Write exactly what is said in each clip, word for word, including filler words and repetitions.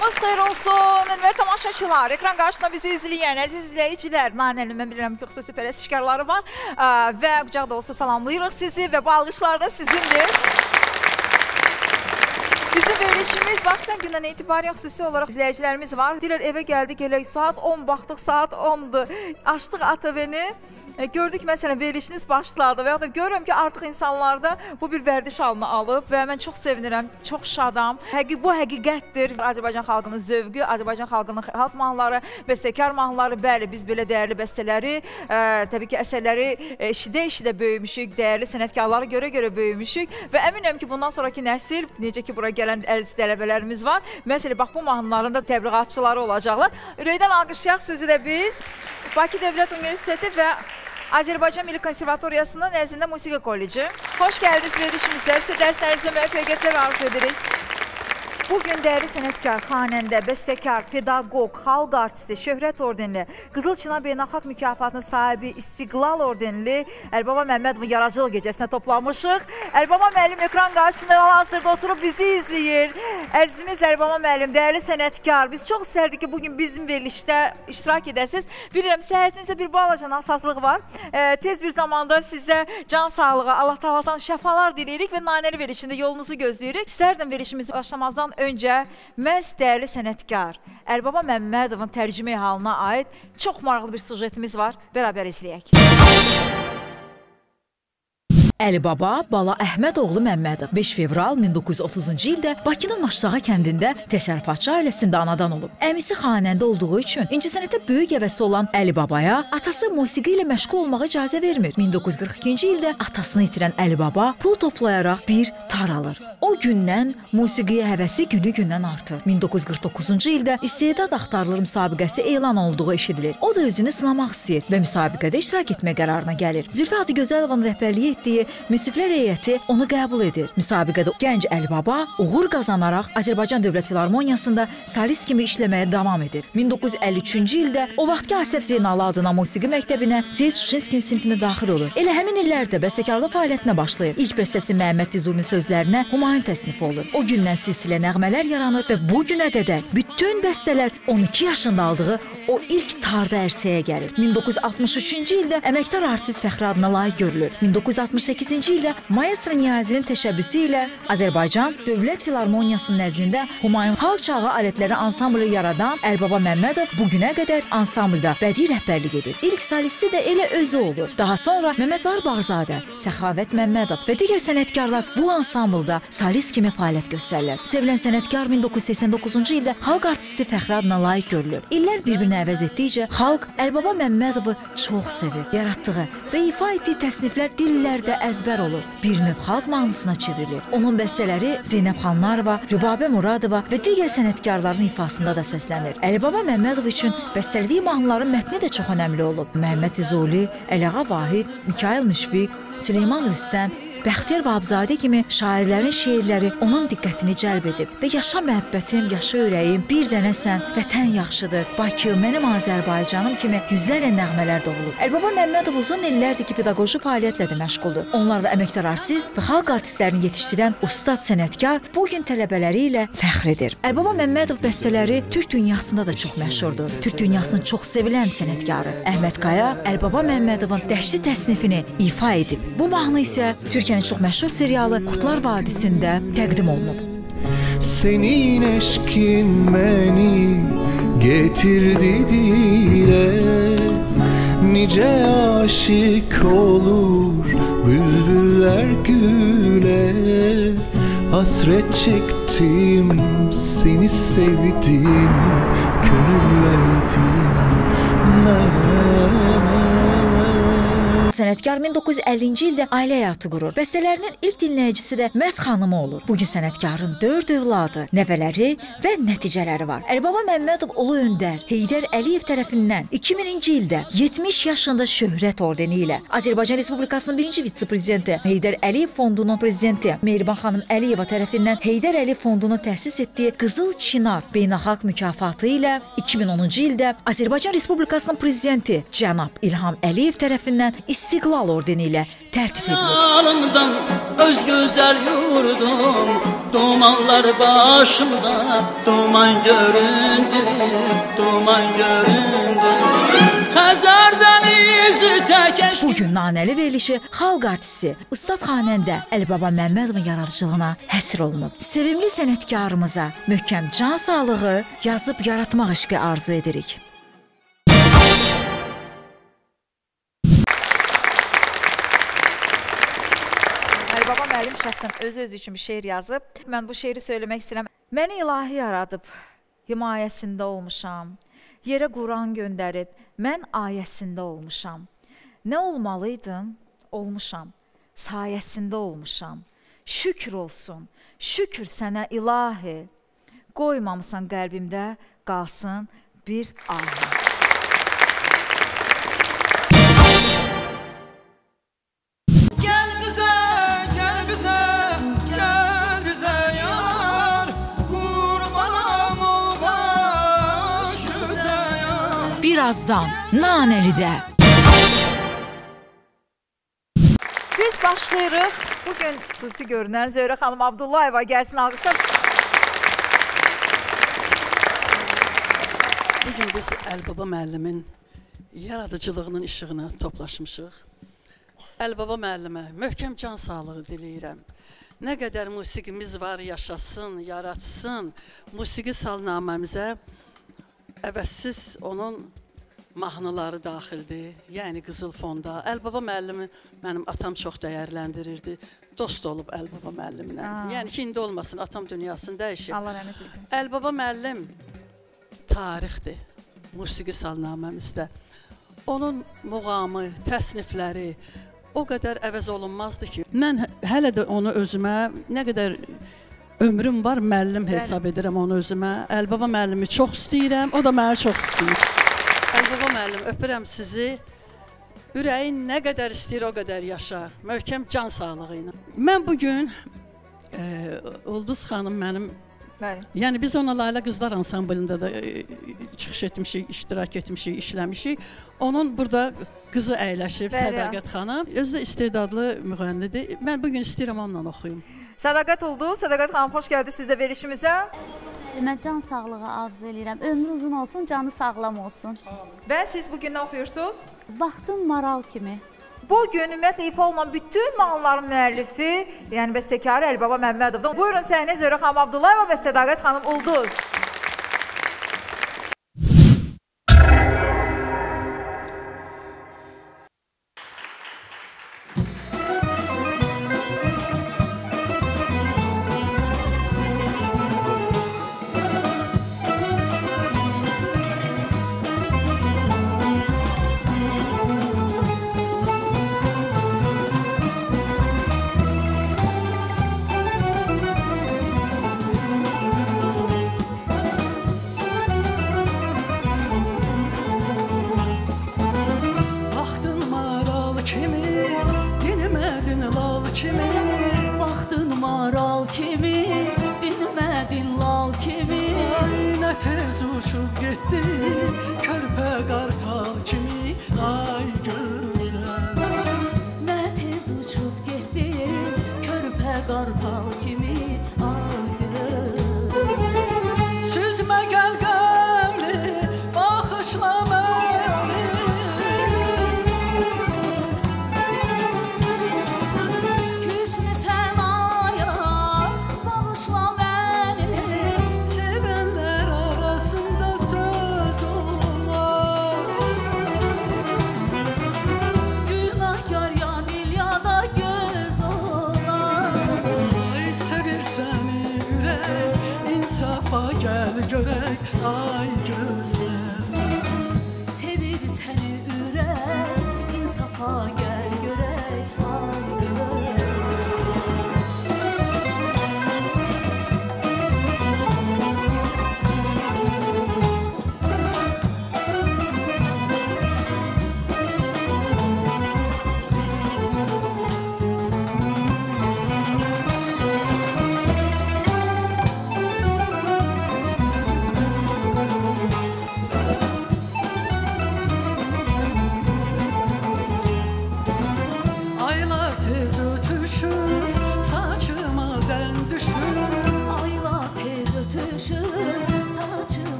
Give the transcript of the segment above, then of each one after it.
Sabahınız xeyir olsun və tamaşaçılar, ekran qarşısında bizi izləyən əziz izləyicilər, Nanənin mən bilirəm ki, xüsusi pərəstişkarları var və qucaq dolusu salamlayırıq sizi və bu alqışlar da sizindir. Bizim verilişimiz baxsan gündən etibarən xüsusi olaraq izləyicilərimiz var. Deyirlər evə gəldik elə saat on baxdıq, saat ondur. Açdıq A T V-ni, gördük məsələn verilişiniz başladı və ya da görürəm ki artıq insanlarda bu bir vərdiş halını alıb və mən çox sevinirəm, çox şadam. Həqi, bu həqiqətdir. Azərbaycan xalqının zövqü, Azərbaycan xalqının xalq mahnıları, bəstəkar mahnıları, bəli biz belə dəyərli bəstələri, ə, təbii ki əsərləri eşidə-eşidə böyümüşük, dəyərli sənətkarları görə-görə böyümüşük və əminəm ki bundan sonraki nəsil, necə ki bura gələn əziz tələbələrimiz var. Məsələn, bax bu mahnıların da təbliğatçıları olacaqlar. Ürəkdən alqışlayaq sizi də biz. Bakı Dövlət Universiteti və Azərbaycan Milli Konservatoriyasının nəzdində Musiqi Kolleci. Xoş gəldiniz verilişimizə. Sizə dərslərinizə müvəffəqiyyətlər arzu edirik. Bugün dəyərli sənətkar, xanəndə, bəstəkar, pedaqoq, xalq artisti, şöhrət ordenli, Qızıl Çınar Beynəlxalq mükafatının sahibi, İstiqlal ordenli Əlibaba Məmmədovun yaradıcılıq gecəsinə toplanmışıq. Əlibaba müəllim ekran qarşısında hal-hazırda oturub bizi izləyir. Əzizimiz Əlibaba müəllim, dəyərli sənətkar, biz çox istərdik ki, bugün bizim verilişdə iştirak edəsiniz. Bilirəm, səhətinizdə bir balaca nasazlıq var. E, tez bir zamanda sizə can sağlığı, Allah Taala'dan şəfalar diləyirik və nanəli verilişində yolunuzu gözləyirik. İstərdim verilişimizi başlamazdan öncə məhz dəyərli sənətkar Əlibaba Məmmədovun tərcümə halına aid çox maraqlı bir sujetimiz var. Bərabər izləyək. Əlibaba Bala Əhmədoğlu Məmmədov beş fevral min doqquz yüz otuzuncu ildə Bakının Maşdağa kəndində təsərrüfatçı ailəsində anadan olub. Əmisi xanəndə olduğu üçün incəsənətə böyük həvəsi olan Əlibabaya atası musiqi ilə məşğul olmağa icazə vermir. min doqquz yüz qırx ikinci ildə atasını itirən Əlibaba pul toplayaraq bir tar alır. O gündən musiqiyə həvəsi günü-gündən artır. min doqquz yüz qırx doqquzuncu ildə istedad axtarılır müsabiqəsi elan olduğu eşidilir. O da özünü sınamaq istəyir və müsabiqədə iştirak etmə qərarına gəlir. Zülfə Adıgözəlovun rəhbərliyi etdiyi müsiflər heyəti onu qəbul edir. Müsabiqədə gənc Əlibaba uğur qazanaraq Azərbaycan Dövlət Filarmoniyasında solist kimi işləməyə davam edir. min doqquz yüz əlli üçüncü ildə o vaxtki Asəf Zeynallı adına musiqi məktəbinə Seyid Şuşinskinin sinfinə daxil olur. Elə həmin illərdə bəstəkarlıq fəaliyyətinə başlayır. İlk bəstəsi Məhəmməd Füzulinin sözlərinə Humayun təsnifi olur. O gündən silsilə nəğmələr yaranır və bu günə qədər bütün bəstələr on iki yaşında aldığı o ilk tarda ərsəyə gəlir. min doqquz yüz altmış üçüncü ildə əməkdar artist fəxri adına layiq görülür. min doqquz yüz altmış səkkizinci ildə Maestro Niyazinin təşəbbüsü ilə Azərbaycan Dövlət Filarmoniyasının nəzdində Humayun xalq çağı alətləri ansamblı yaradan Əlibaba Məmmədov bugünə qədər ansamblda bədii rəhbərlik edir. İlk solisti də elə özü olur. Daha sonra Məmməd Bahar Bağzadə, Səxavət Məmmədov və digər sənətkarlar bu ansamblda solist kimi fəaliyyət göstərirlər. Sevilən sənətkar min doqquz yüz səksən doqquzuncu ildə xalq artisti fəxri adına layiq görülür. İllər bir-birini əvəz etdikcə xalq Əlibaba Məmmədovu çox sevir. Yaratdığı və ifa etdiyi təsniflər dillərdə əzbər olur. Bir növ xalq mahnısına çevrilir. Onun bəstələri Zeynəb Xanlarova, Rübabə Muradova və digər sənətkarların ifasında da səslənir. Əlibaba Məmmədov üçün bəstələdiyi mahnıların mətni də çox önəmli olub. Məhəmməd Füzuli, Əliağa Vahid, Mikail Müşfiq, Süleyman Rüstəm, Bəxtiyar Vahibzadə kimi şairlərin şeirləri onun diqqətini cəlb edib və yaşa məhəbbətim, yaşa ürəyim, bir dənə sən, vətən yaxşıdır, Bakı, mənim Azərbaycanım kimi yüzlərlə nəğmələr doğulub. Əlibaba Məmmədov uzun illərdir ki, pedaqoji fəaliyyətlə də məşğuldur. Onlar da əməkdar artist və xalq artistlərini yetişdirən ustad sənətkar bugün tələbələri ilə fəxr edir. Əlibaba Məmmədov bəstələri Türk dünyasında da çox məşhurdur. Türk dünyasının çox sevilən sənətkarı Əhməd Qaya Əlibaba Məmmədovun dəşli təsnifini ifa edib. Bu mahnı isə Türk Türkiyənin çox məşhur serialı Qutlar Vadisində təqdim olunub. Senin eşkin məni getirdi dilə, Nice aşık olur bülbüller güle, Hasret çektim, seni sevdim, gönül verdim mən. Sənətkar min doqquz yüz əllinci ildə ailə həyatı qurur. Bəstələrinin ilk dinləyicisi də məhz xanımı olur. Bugün sənətkarın dörd övladı, nəvələri və nəticələri var. Əlibaba Məmmədov Ulu Öndər Heydər Əliyev tərəfindən iki mininci ildə yetmiş yaşında şöhrət ordeni ilə Azərbaycan Respublikasının birinci vitse-prezidenti Heydər Əliyev Fondunun prezidenti Mehriban xanım Əliyeva tərəfindən Heydər Əliyev Fondunun təsis etdiyi Qızıl Çınar Beynəlxalq mükafatı ilə iki min onuncu ildə Azərbaycan Respublikasının prezidenti cənab İlham Əliyev tərəfindən İstiqlal ordeni ilə tərtib edilir. Alımdan öz gözəl yurdum Dumanlar başımda, duman göründü, duman göründü. Xəzər dənizi təkəş. Bugün nanəli verilişi xalq artisti, ustad xanəndə Əlibaba Məmmədovun yaradıcılığına həsr olunub. Sevimli sənətkarımıza möhkəm can sağlığı, yazıb yaratmaq eşqi arzu edirik. Əlibaba müəllim şəxsən öz-öz üçün bir şeir yazıb. Mən bu şeiri söyləmək istəyirəm. Məni ilahi yaradıb, himayəsində olmuşam. Yerə Quran göndərib, mən ayəsində olmuşam. Nə olmalıydım? Olmuşam. Sayəsində olmuşam. Şükür olsun, şükür sənə ilahi. Qoymamısan qəlbimdə qalsın bir ahi. Birazdan Nanəlidə. Biz başlayırıq. Bugün xüsusi görünən Zöhrə xanım Abdullayeva gəlsin alqışlar. Bugün biz Əlibaba müəllimin yaradıcılığının işığına toplaşmışıq. Əlibaba müəllimə möhkəm can sağlığı diləyirəm. Nə qədər musiqimiz var, yaşasın, yaratsın. Musiqi salnaməmizə əvəzsiz onun mahnıları daxildir, yəni qızıl fonda. Əlibaba müəllimi mənim atam çox dəyərləndirirdi. Dost olub Əlibaba müəllimlə. Yəni ki, indi olmasın, atam dünyasını dəyişib. Allah rəhmət etsin. Əlibaba müəllim tarixdir musiqi salnaməmizdə. Onun muğamı, təsnifləri o qədər əvəz olunmazdı ki, mən hələ də onu özümə nə qədər ömrüm var, müəllim hesab edirəm onu özümə. Əlibaba müəllimi çox istəyirəm, o da məni çox istəyir. Əlibaba müəllim, öpürəm sizi. Ürəyin nə qədər istəyir, o qədər yaşa. Möhkəm can sağlığı ilə. Mən bugün e, Ulduz xanım mənim, bəli. Yəni biz ona Layla Qızlar ansamblında da e, çıxış etmişik, iştirak etmişik, işləmişik. Onun burada qızı əyləşib, bəli. Sədaqət xanım. Özü də istedadlı müğənnidir. Mən bugün istəyirəm onunla oxuyum. Sədaqət oldu. Sədaqət xanım, xoş gəldiniz siz də verilişimizə. Mən can sağlığı arzu edirəm. Ömrü uzun olsun, canı sağlam olsun. Və siz bugün nə oxuyursunuz? Baxdın maral kimi. Bugün ümumiyyətlə ifa olunan bütün mahnıların müəllifi, yəni bəstəkarı Əlibaba Məmmədovdan. Buyurun səhnəyə Zöhrə xanım Abdullayeva və Sədaqət xanım Ulduz.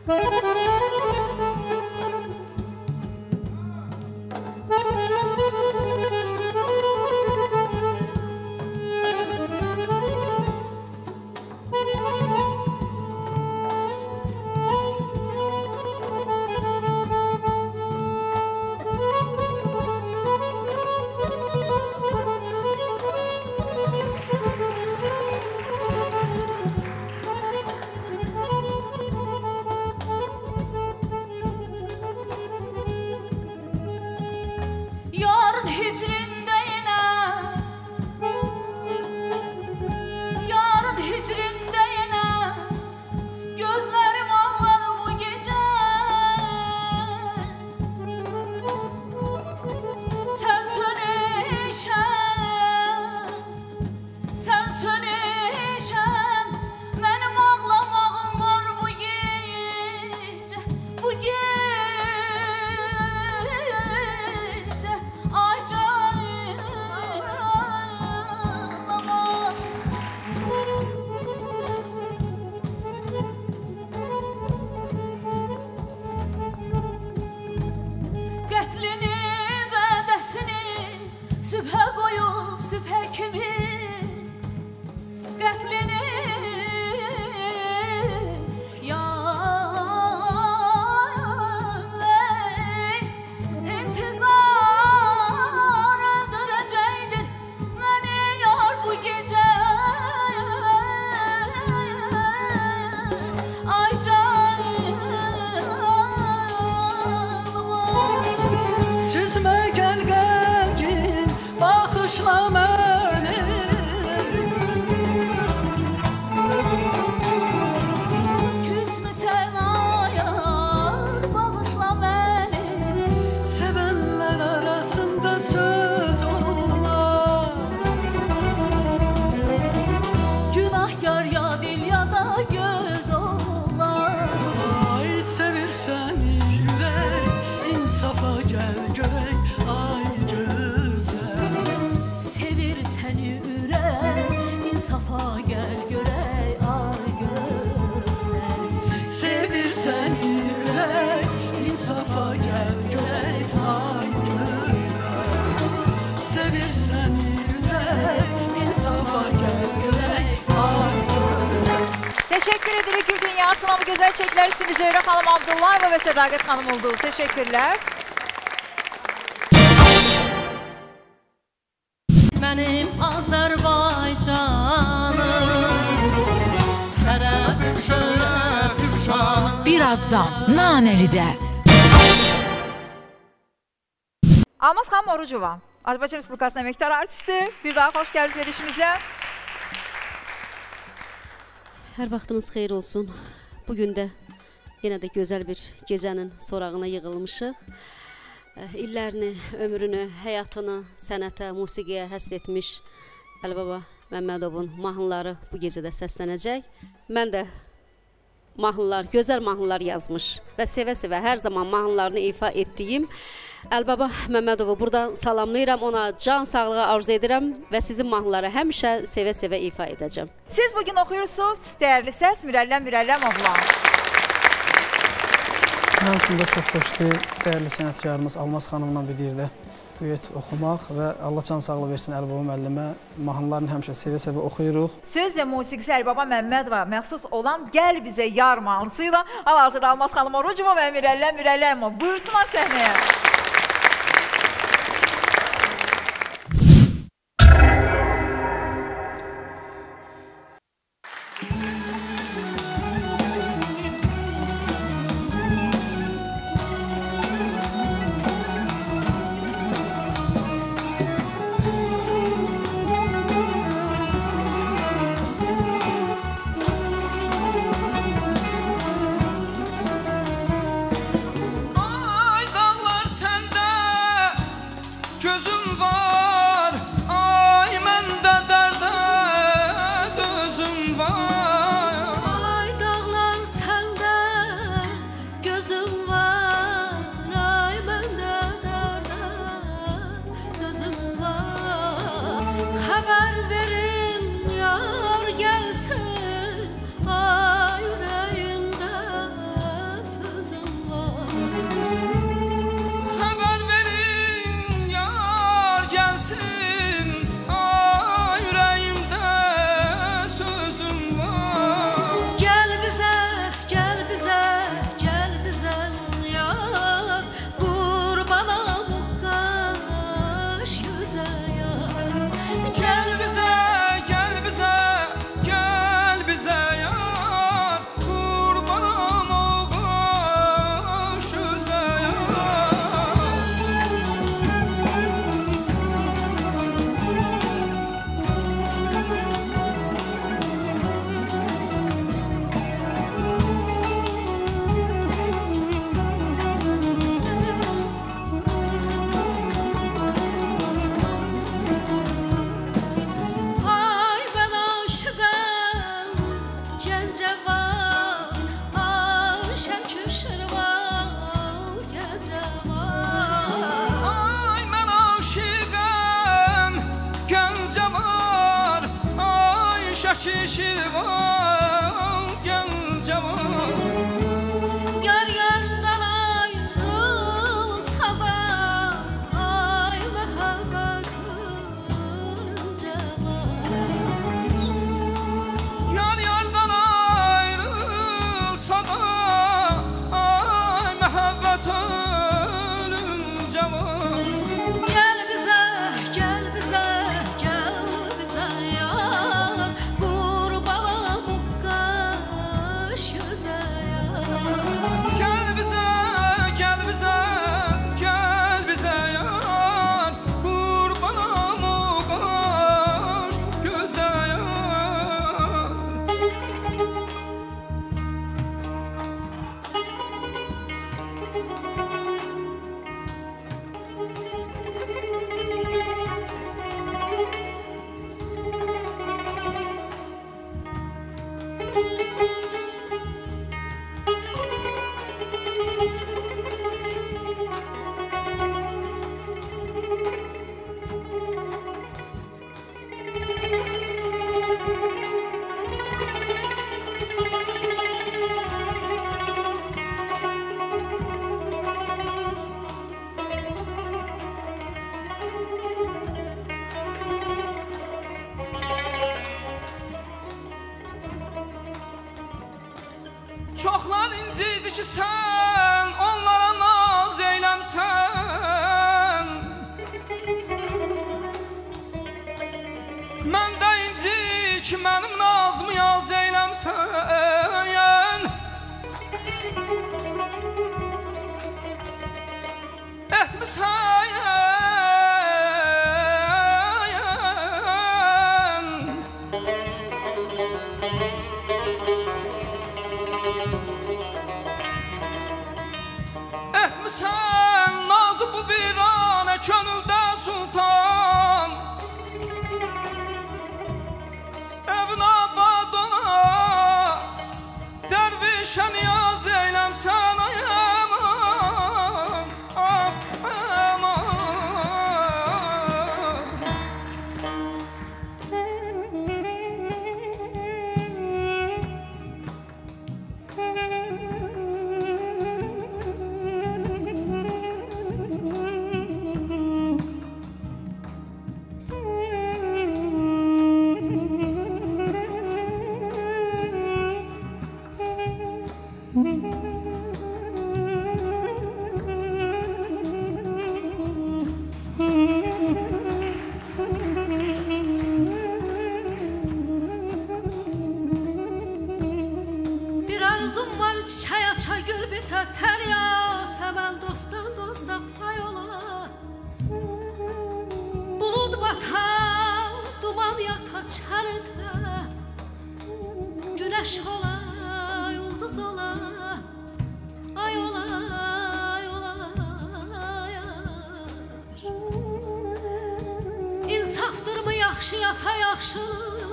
Teşekkür ederim Gül Dünya Sınavı Güzel Çeklersiniz Zöhre Hanım Abdullayeva ve Sədaqət Hanım oldu. Teşekkürler. Benim Azerbaycanım şerefim şerefim şanım. Birazdan Naneli'de. Almaz Xanım Orucova, Azərbaycan Respublikasının əməkdar artisti. Bir daha xoş gəldiniz verişimizə. Hər vaxtınız xeyir olsun. Bugün də yenə də gözəl bir gecənin sorağına yığılmışıq. İllərini, ömrünü, həyatını sənətə, musiqiyə həsr etmiş Əli Baba Məmmədovun mahnıları bu gecədə səslənəcək. Mən də mahnılar, gözəl mahnılar yazmış və sevə-sevə hər zaman mahnılarını ifa etdiyim Əli Baba Məmmədovu buradan salamlayıram, ona can sağlığı arzu edirəm və sizin mahnıları həmişə sevə-sevə ifa edəcəm. Siz bugün oxuyursunuz, dəyərli səs Mürəlləm Mürəlləm oğlan. Mənim üçün də çox xoşdur, dəyərli sənətkarımız Almaz xanımla bir yerdə düet oxumaq və Allah can sağlığı versin Əli Baba müəllimə. Mahnılarını həmişə sevə-sevə oxuyuruq. Söz və musiqisi Əli Baba Məmmədova məxsus olan Gəl Bizə Yar mahnısıyla hal-hazırda Almaz xanım Orucova və Mürəlləm Mürəlləmov. Buyursunlar səhnəyə. Ay dağlar sen ki Şirvan Gəncavan. Yar yardan ayrılsa da ay məhəbbətin cavan. Yar yardan ayrılsa da ay məhəbbət ölüm cavan. Gel bize, gel bize, gel bize yar, kurbanım kaş yüze yar. Gel bize, gel bize, gel bize yar, kurbanım o kaş göze yar. Çoxlar inciydi ki sən onlara naz eyləmsən. Mən də inci ki mənim nazımı yaz eyləmsən. Etmisən Etmisən nazı bu virane könüldə sultan. Evin abad ola dervişə niyaz eyləmsən. Ay aman, ah aman. Bir arzum var çiçeğe aça gül biter ter ya. Seven dosttan dosta pay ola. Bulut batar, duman yatar çərdə. Güneş ola, yıldız ola. Ay ola, ay ola, yar. İnsaftırmı yaxşı yata yaxşı.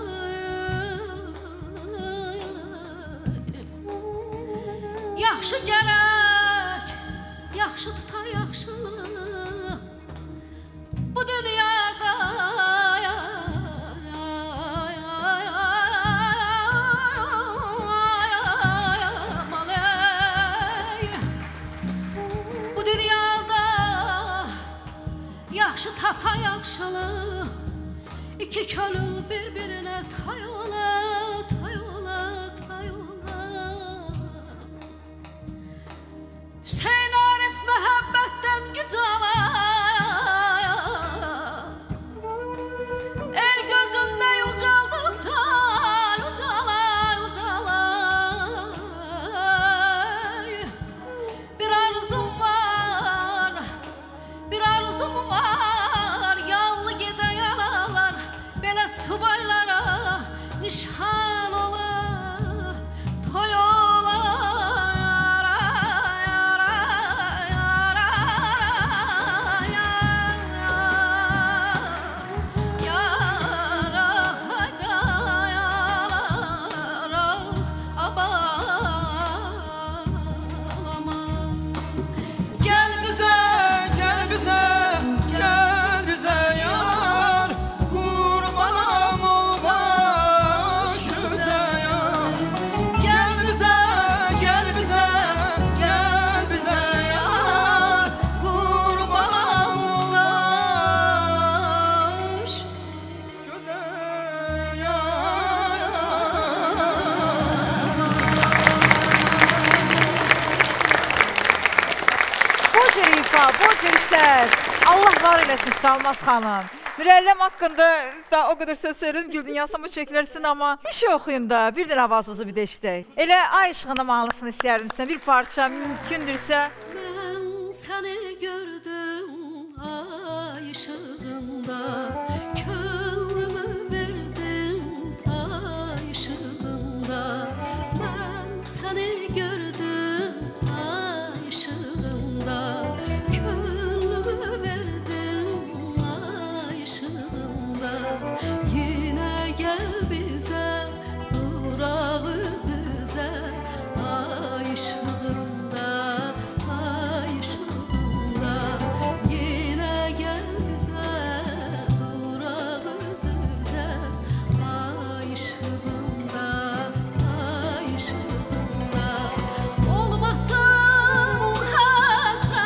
Yaxşı gərək, yaxşı tutar yaxşını. Bu dünyada Bu dünyada yaxşı tapa yaxşını. İki könül bir-birinə tay ola, tay ola, tay ola. Hüseyin Arif məhəbbətdən güc alar. El gözündə ucaldıqca ucalar, ucalar. Bir arzum var, bir arzum var. Yallı gedən yaralar belə subaylara nişan ola, toy ola. Yara, yara, Əlibaba, Bocəlisər, Allah var eləsin Salmaz xanım. Mürəlləm haqqında da o qədər söz söylədim, Gül Dünyasıma çəkilərsin, amma bir şey oxuyun da, bir də avazınızı bir də eşidək. Elə ay işığında mahnısını istəyərdim sizə, bir parça mümkündürsə. Mən səni gördüm ay işığında, könlümü verdim ay işığında. Mən səni gördüm ay işığında, könlümü verdim ay işığında. Yine gel bize duraq üz-üzə ay işığında, ay işığında. Yine gel bize duraq üz-üzə ay işığında, ay işığında. Olmasın həsrət,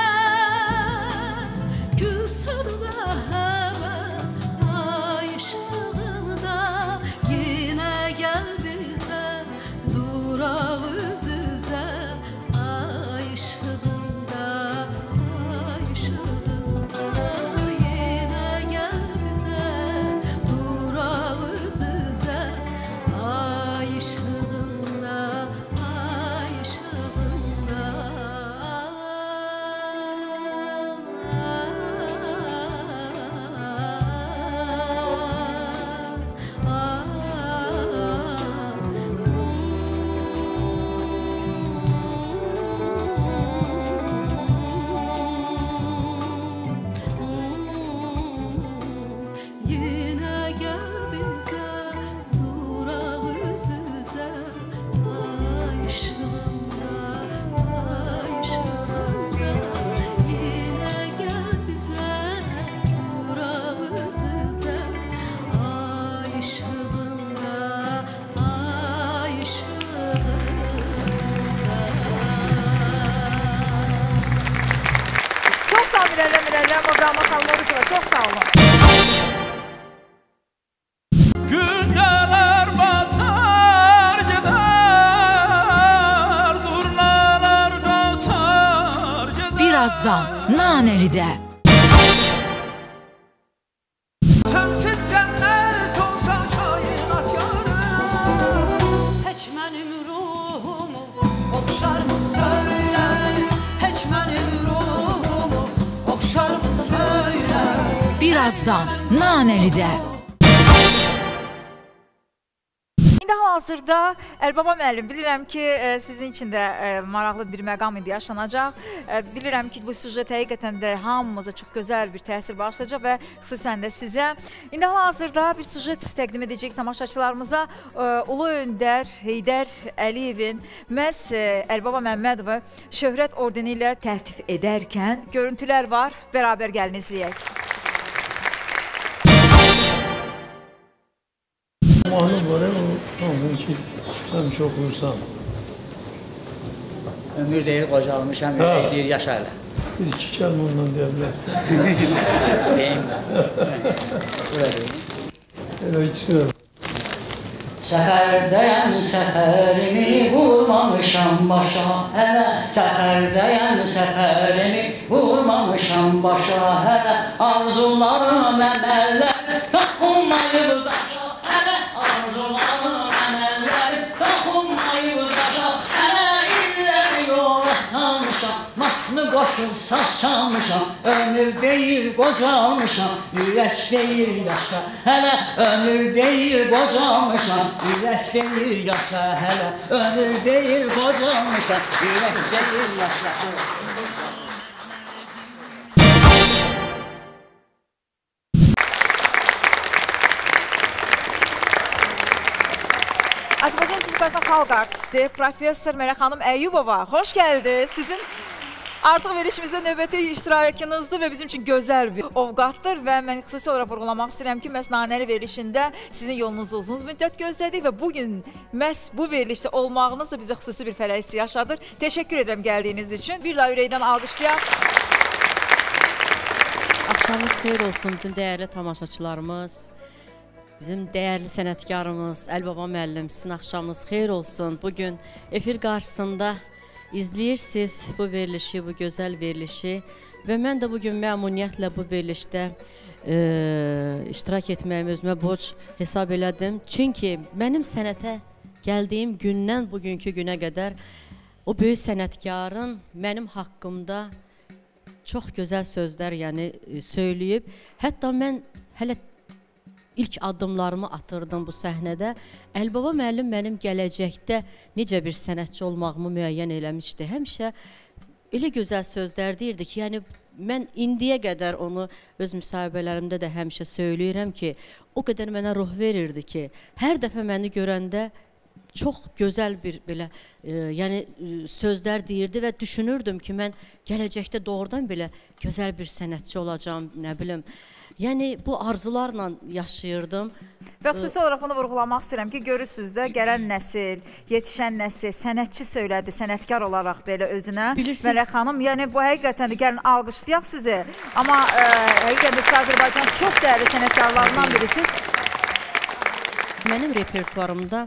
gülsün məhəbbət ay işığında. Yine gel bize duraq üz-üzə ay işığında, ay işığında. Yine gel bize duraq üz-üzə ay işığında, ay işığında. Yine gel bize duraq üz-üzə ay işığında, ay işığında. Yine gel bize duraq üz-üzə ay işığında, ay işığında. Çox sağ olun Mürəlləm, Mürəlləm, o Qalmaz Salmoviçova, çox sağ olun. Günler batar gider, durnalar qatar gider. Birazdan Nanəlidə. Sensiz cennet olsa kainat yarım. Heç mənim ruhumu oxşar mı söylə? Heç mənim ruhumu oxşar mı söylə? Birazdan Nanəlidə. İndi hal-hazırda Əlibaba müəllim, bilirəm ki, e, sizin üçün də e, maraqlı bir məqam indi yaşanacaq. E, bilirəm ki, bu süjet həqiqətən də hamımıza çox gözəl bir təsir bağışlayacaq və xüsusən də sizə. İndi hal-hazırda bir süjet təqdim edəcək tamaşaçılarımıza e, Ulu Öndər Heydər Əliyevin məhz e, Əlibaba Məmmədovu şöhrət ordeni ilə təltif edərkən görüntülər var. Bərabər gəlin izləyək. Mahnı var ya, hansı ki, həmişə oxuyursan. Ömür deyir, qocalmışam, ürək deyir, yaşarlar. Bir iki kəlmə ondan deyə bilərsən. Deyim də. Bura deyim. Elə ikisi. Səfərdəyəm, səfərimi vurmamışam başa, hələ. Səfərdəyəm, səfərimi vurmamışam başa, hələ. Arzularım əməllər, toxunmayıb daşa. Mahnı qoşub saçamışam, ömür deyir qocalmışam, ürək deyir yaşa, hələ. Ömür deyir qocalmışam, ürək deyir yaşa, hələ. Ömür deyir qocalmışam, ürək deyir yaşa. Azərbaycan Respublikasının xalq artisti Professor Mələk xanım Əyyubova, xoş gəldiniz. Sizin artıq verilişimizdə növbəti iştirakınızdır və bizim üçün gözəl bir ovqatdır və mən xüsusi olaraq vurğulamaq istəyirəm ki, məhz Nanəli verilişində sizin yolunuzu uzun müddət gözlədik və bugün məhz bu verilişdə olmağınız da bizə xüsusi bir fərəhisi yaşadır. Təşəkkür edirəm gəldiyiniz üçün. Bir daha ürəkdən alqışlayaq. Axşamınız xeyir olsun bizim dəyərli tamaşaçılarımız. Bizim dəyərli sənətkarımız Əlibaba müəllim, sizin axşamınız xeyir olsun. Bugün efir qarşısında izləyirsiniz bu verilişi, bu gözəl verilişi və mən də bugün məmnuniyyətlə bu verilişdə e, iştirak etməyimi özümə borc hesab elədim. Çünki mənim sənətə gəldiyim gündən bugünkü günə qədər o böyük sənətkarın mənim haqqımda çox gözəl sözlər yəni söyləyib. Hətta mən hələ ilk addımlarımı atırdım bu səhnədə. Əlibaba müəllim mənim gələcəkdə necə bir sənətçi olmağımı müəyyən eləmişdi. Həmişə elə gözəl sözlər deyirdi ki, yəni mən indiyə qədər onu öz müsahibələrimdə də həmişə söyləyirəm ki, o qədər mənə ruh verirdi ki, hər dəfə məni görəndə çox gözəl bir belə e, yəni sözlər deyirdi və düşünürdüm ki, mən gələcəkdə doğrudan belə gözəl bir sənətçi olacağam, nə bilim. Yəni bu arzularla yaşayırdım. Və xüsusi olaraq bunu vurğulamaq istəyirəm ki, görürsünüz də gələn nəsil, yetişən nəsil sənətçi söylədi, sənətkar olaraq belə özünə. Mələk xanım, yəni bu həqiqətən də gəlin alqışlayaq sizi. Amma e, həqiqətən də siz Azərbaycan çox dəyərli sənətkarlarından birisiniz. Mənim repertuarımda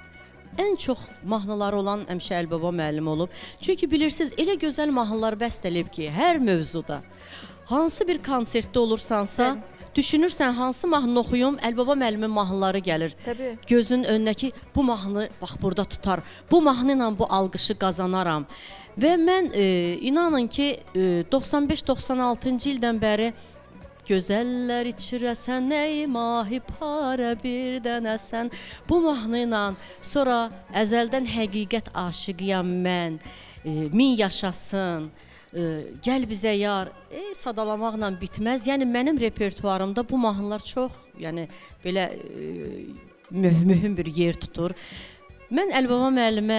ən çox mahnıları olan həmişə Əlibaba müəllim olub. Çünki bilirsiniz, elə gözəl mahnılar bəstələyib ki, hər mövzuda. Hansı bir konsertdə olursansa, düşünürsən hansı mahnını oxuyum, Əlibaba müəllimin mahnıları gəlir. Təbii. Gözün önündəki bu mahnı bax burada tutar. Bu mahnı ilə bu alqışı qazanaram. Və mən e, inanın ki, e, doxsan beş doxsan altıncı ildən bəri gözəllər içirəsən, nəyi mahi parə bir dənəsən. Bu mahnı ilə sonra əzəldən həqiqət aşıqıyam mən, e, min yaşasın. Gəl bizə yar, e, sadalamaqla bitməz. Yəni mənim repertuarımda bu mahnılar çox, yəni belə e, müh mühüm bir yer tutur. Mən Əlibaba müəllimə,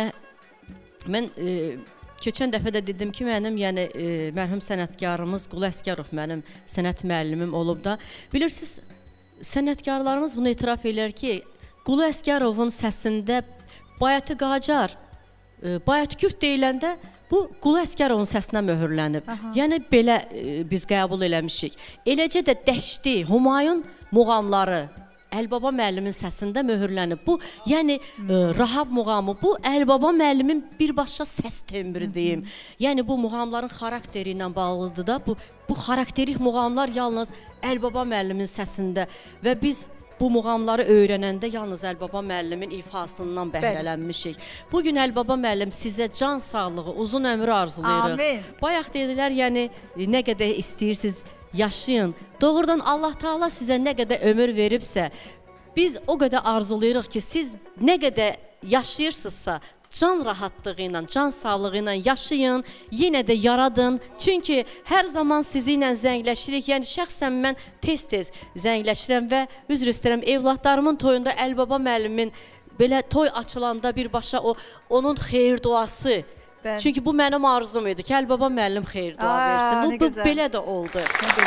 mən e, keçən dəfə də dedim ki, mənim yəni e, mərhum sənətkarımız Qulu Əsgərov mənim sənət müəllimim olub da. Bilirsiniz, sənətkarlarımız bunu etiraf edir ki, Qulu Əsgərovun səsində Bayatı Qacar, e, Bayatı Kürd deyiləndə bu Qulu Əsgərovun səsinə möhürlənib. Aha. Yəni belə e, biz qəbul eləmişik. Eləcə də Dəşti, Humayun muğamları Əlibaba müəllimin səsində möhürlənib. Bu, yəni e, Rahab muğamı, bu Əlibaba müəllimin birbaşa səs tembri deyim. Yəni bu muğamların xarakteri ilə bağlıdır da. Bu, bu xarakterik muğamlar yalnız Əlibaba müəllimin səsində və biz bu muğamları öyrənəndə yalnız Əlibaba müəllimin ifasından bəhrələnmişik. Bugün Əlibaba müəllim sizə can sağlığı, uzun ömrü arzulayırıq. Amin. Bayaq dedilər, yəni nə qədər istəyirsiniz yaşayın. Doğrudan Allah Taala sizə nə qədər ömür veribsə, biz o qədər arzulayırıq ki, siz nə qədər yaşayırsınızsa, can rahatlığı ilə, can sağlığı ilə yaşayın, yenə də yaradın. Çünki hər zaman sizi ilə zəngləşirik. Yəni şəxsən mən tez-tez zəngləşirəm və üzr istəyirəm, evladlarımın toyunda Əlibaba müəllimin belə toy açılanda birbaşa o onun xeyir duası. Ben... Çünki bu mənim arzum idi ki, Əlibaba müəllim xeyir dua Aa, versin. Bu, bu belə də oldu.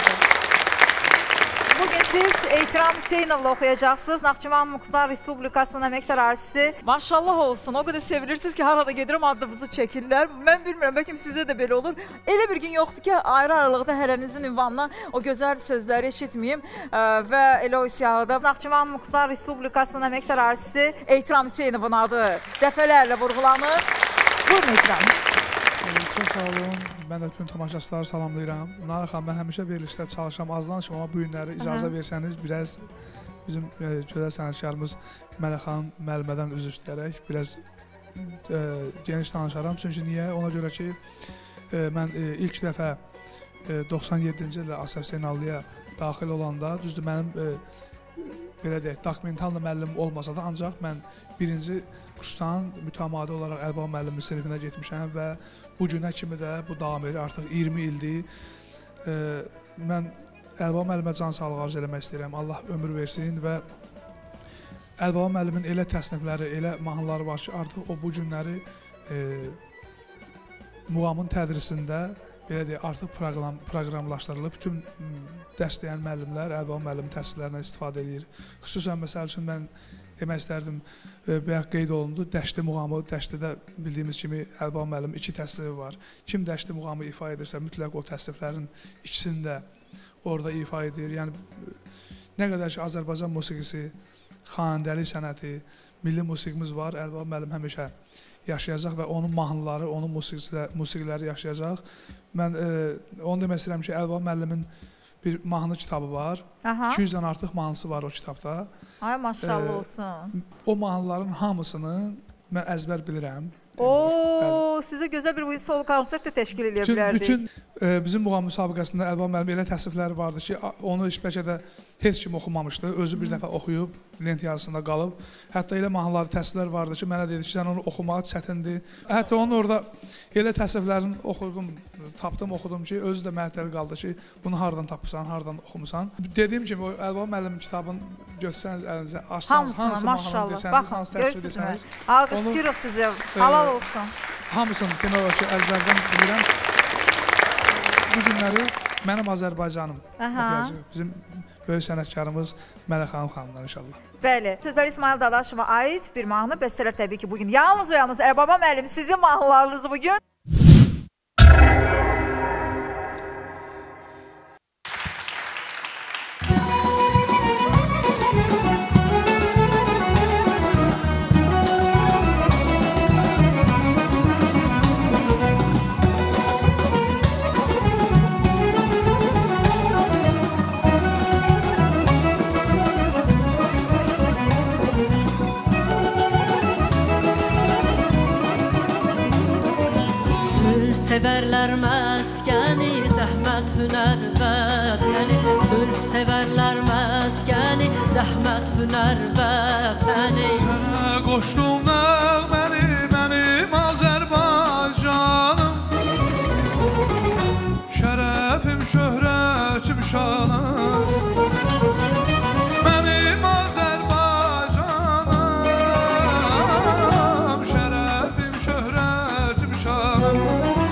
Bugün siz Eytiram Hüseynovla oxuyacaqsınız. Naxçıvan Muxtar Respublikasının əməkdar artisti. Maşallah olsun, o qədər sevilirsiniz ki, harada gedirəm adınızı çəkirlər. Mən bilmirəm, bəlkə sizə də belə olur. Elə bir gün yoxdur ki, ayrı aralıqda hərənizin ünvanından o gözəl sözləri eşitməyim. Və elə o siyahıda Naxçıvan Muxtar Respublikasının əməkdar artisti Eytiram Hüseynovun adı dəfələrlə vurğulanır. Buyurun Eytiram. Çox sağ olun. Mən də bütün tamaşaçıları salamlayıram. Nariq xanım, mən həmişə verilişdə çalışam, azdanışım, amma bu günləri icazə versəniz, biraz bizim e, gözəl sənətkarımız Mələk xanım müəllimədən üzr istəyərək biraz e, geniş danışaram. Çünki niyə? Ona görə ki, e, mən e, ilk dəfə e, doxsan yeddinci ildə Asaf Hüseynallıya daxil olanda, düzdür, mənim e, belə deyək, dokumentallı müəllim olmasa da, ancaq mən birinci kursdan mütəmadi olaraq Əlibaba müəllimin sinifinə getmişəm və bu günə kimi də bu davam edir, artıq iyirmi ildir. E, mən Əlibaba müəllimə can sağlığı arzu eləmək istəyirəm, Allah ömür versin və Əlibaba müəllimin elə təsnifləri, elə mahnıları var ki, artıq o bu günləri e, muğamın tədrisində belə deyək, artıq proqram, proqramlaşdırılıb. Bütün dərs deyən müəllimlər Əlibaba müəllimin təsvirlərindən istifadə edir. Xüsusən məsəl üçün mən demək istərdim, e, bayaq qeyd olundu, Dəşti muğamı, Dəştidə bildiyimiz kimi Əlibaba müəllimin iki təsnifi var. Kim Dəşti muğamı ifa edirsə, mütləq o təsniflərin ikisini də orada ifa edir. Yəni, nə qədər ki, Azərbaycan musiqisi, xanəndəlik sənəti, milli musiqimiz var, Əlibaba müəllim həmişə yaşayacaq və onun mahnıları, onun musiqiləri yaşayacaq. Mən onu demək istəyirəm ki, Əlibaba müəllimin bir mahnı kitabı var. iki yüzdən artıq mahnısı var o kitabda. Ay maşallah olsun. O mahnıların hamısını mən əzbər bilirəm. Oo, sizə gözəl bir solo konsert də təşkil edə bilərdik. Bütün e, bizim muğam müsabiqəsində Əlibaba müəllim elə təsnifləri vardı ki, onu heç bəlkə də heç kim oxumamışdı. Özü bir dəfə oxuyub, lent yazısında qalıb. Hətta elə mahnıları təsniflər vardı ki, mənə dedi ki, sən onu oxumağa çətindir. Hətta onun orada elə təsniflərini oxudum, tapdım, oxudum ki, özü də mənə təl qaldı ki, bunu hardan tapırsan, hardan oxumusan. Dediyim kimi, o Əlibaba müəllimin kitabını götürsəniz əlinizə, açsanız, hansı mahnını desəniz, hansı təsvir desəniz. Alqışlayırıq sizə, halal olsun. Hamısını demək olar ki, əzbərdən bilirəm. Bu günləri mənim Azərbaycanım oxuyacaq. Bizim böyük sənətkarımız Mələk xanım xanımlar inşallah. Bəli, sözlər İsmail Dadaşova aid bir mahnı, bəstələr təbii ki, bugün yalnız və yalnız Əlibaba müəllim sizin mahnılarınızı bugün. Sevərlər məskəni, zəhmət hünər vətəni. Sülh sevərlər məskəni, zəhmət hünər vətəni. Sənə qoşdum nəğməni, mənim Azərbaycanım. Şərəfim, şöhrətim, şanım. Mənim Azərbaycanım. Şərəfim, şöhrətim, şanım.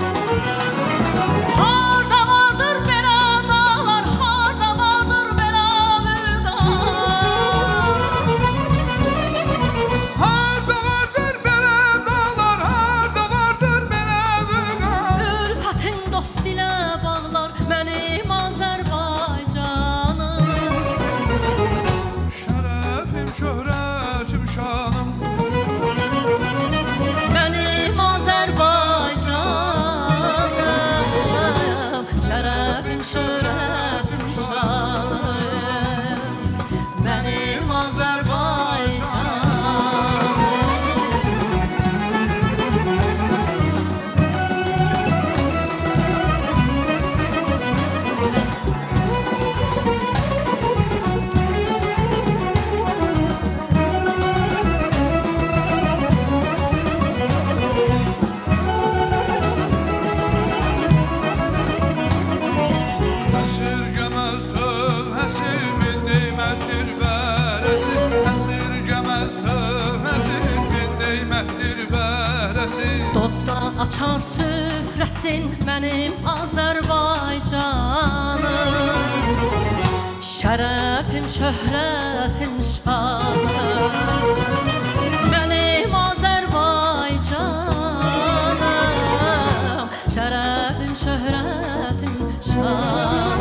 Açar süfrəsin mənim Azərbaycanım. Şərəfim, şöhrətim, şanım. Mənim Azərbaycanım. Şərəfim, şöhrətim, şanım.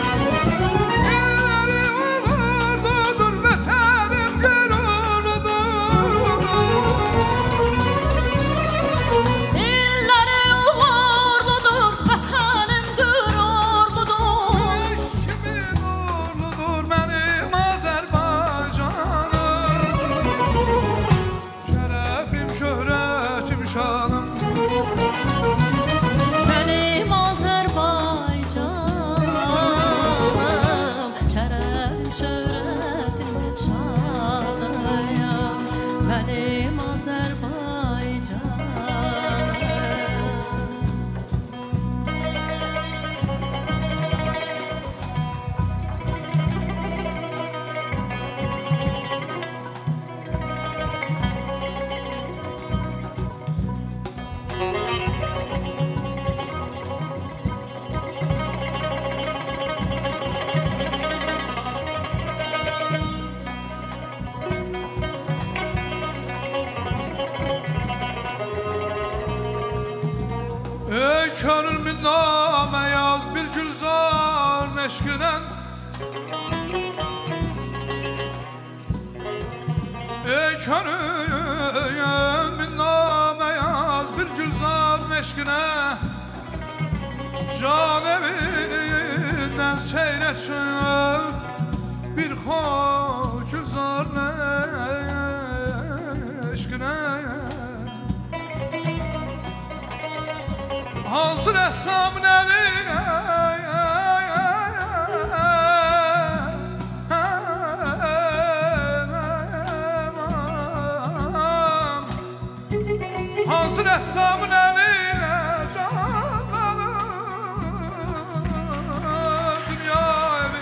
Könlümün namə yaz bir gülzar eşqinən. Ey könlümün namə yaz eşkine can evinden seyretsin bir hoşguzar eşkine hansı ressamın eline hansı ressamın eline canlanır dünya evi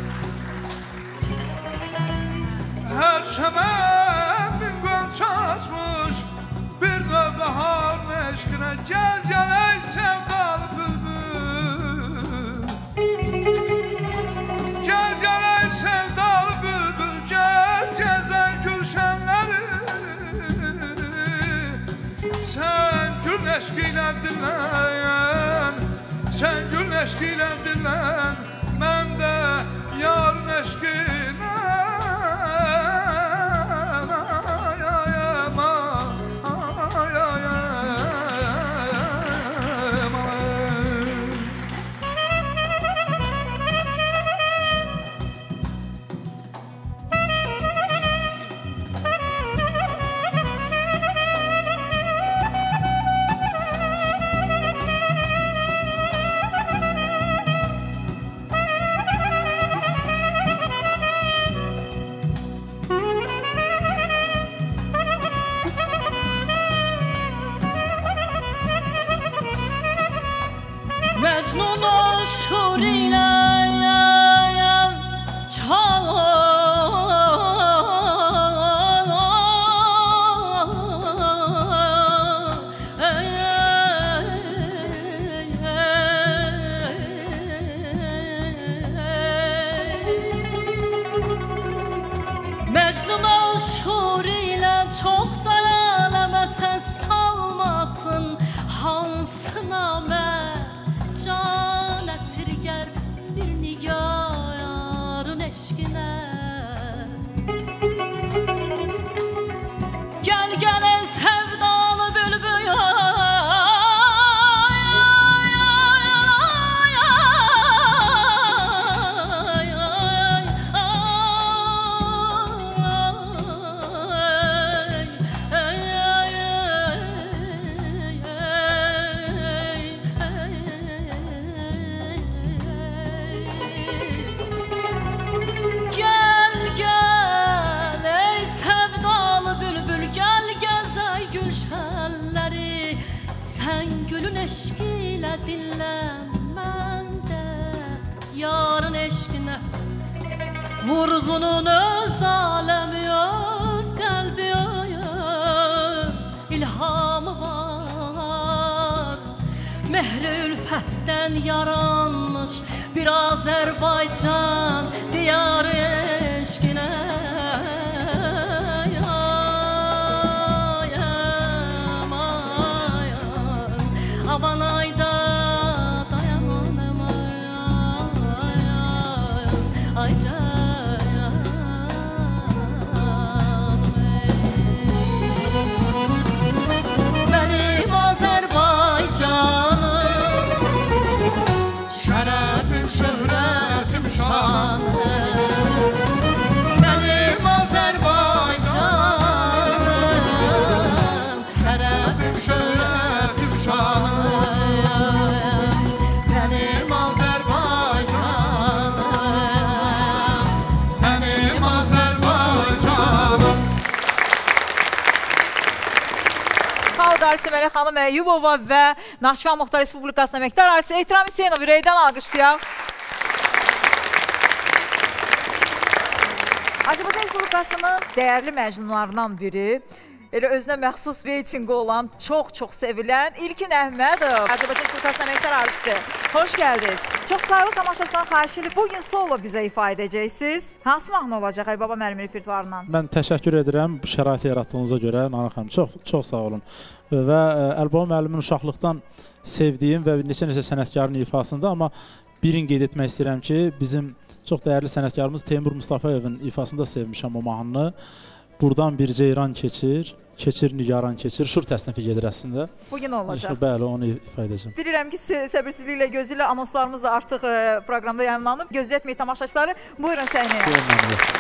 her çemenin gönç açmış bir nöbahar eşkine gel gel ey sevdalı bülbül gel gel ey sevdalı bülbül gel gezen gülşenleri sen gül eşkiyle dinlen sen gül eşkiyle dinlen ben de yarın eşkiyle Mecnun aşır ile çal Mecnun aşır ile çok dayanama ses salmasın hansına mən can esirger bir nigarın eşkine gel gel ey sevdalı bülbül eşkiyle dinlenmem de yarın eşkine vurgunun öz alemi öz kalbi öz ilhamı var mehri ülfetten yaranmış bir Azerbaycan diyarı eşkine aman ayda dayanamam ay ay canım benim Azerbaycanım şerefim şöhretim şanım benim Azerbaycanım şerefim şöhretim şanım Artisi Mələk xanım Əyyubova və Naxçıvan Muxtar Respublikasının əməkdar artisi Ehtiram Hüseynov ürəkdən alqışlayaq. Azərbaycan Respublikasının dəyərli məcnunlarından biri, elə özünə məxsus veytinqi olan, çox-çox sevilən İlkin Əhmədov. Azərbaycan Respublikasının əməkdar artisi, xoş gəldiniz. Çox sayılı tamaşaçıdan xahiş edib, bugün solo bizə ifa edəcəksiniz. Hansı mahnı olacaq Əli Baba müəllim repertuarından? Mən təşəkkür edirəm bu şəraiti yaratdığınıza görə, Nana xanım. Çox, çox sağ olun. Və Əli Baba müəllimin uşaqlıqdan sevdiyim və neçə-neçə sənətkarın ifasında, amma birini qeyd etmək istəyirəm ki, bizim çox dəyərli sənətkarımız Teymur Mustafayevin ifasında sevmişəm o mahnını. Buradan bir ceyran keçir, keçir nigaran keçir. Şur təsnifi gedir əslində. Bugün olacaq. Bəli, onu ifadə edəcəm. Bilirəm ki, səbirsizliklə gözləyirlər. Anonslarımız da artıq proqramda yayımlanıb. Gözlətməyin tamaşaçıları. Buyurun səhnəyə. Buyurun.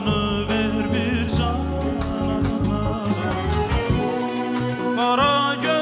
Kara göz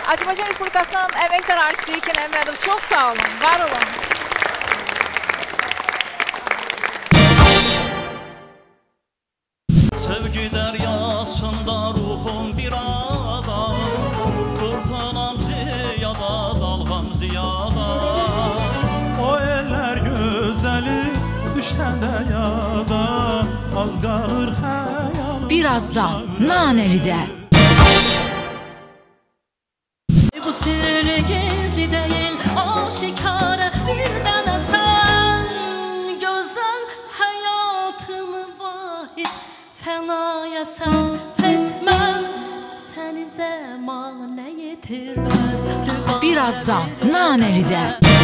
Azərbaycan Respublikasının əməkdar artisti İlkin Əhmədov, çox sağ olun, var olun. Sevgi dəryasında ruhum bir ada, fırtınam ziyada, dalğam ziyada. O eller gözəli düşəndə yada, az qalır xəyal. Birazdan Nanəlidə. Bu sır gizli değil, aşikare bir dənə sən. Gözəl həyatımı vahid fənaya sərf etməm. Səni zəmanə yetirməz. Birazdan Nanəlidə.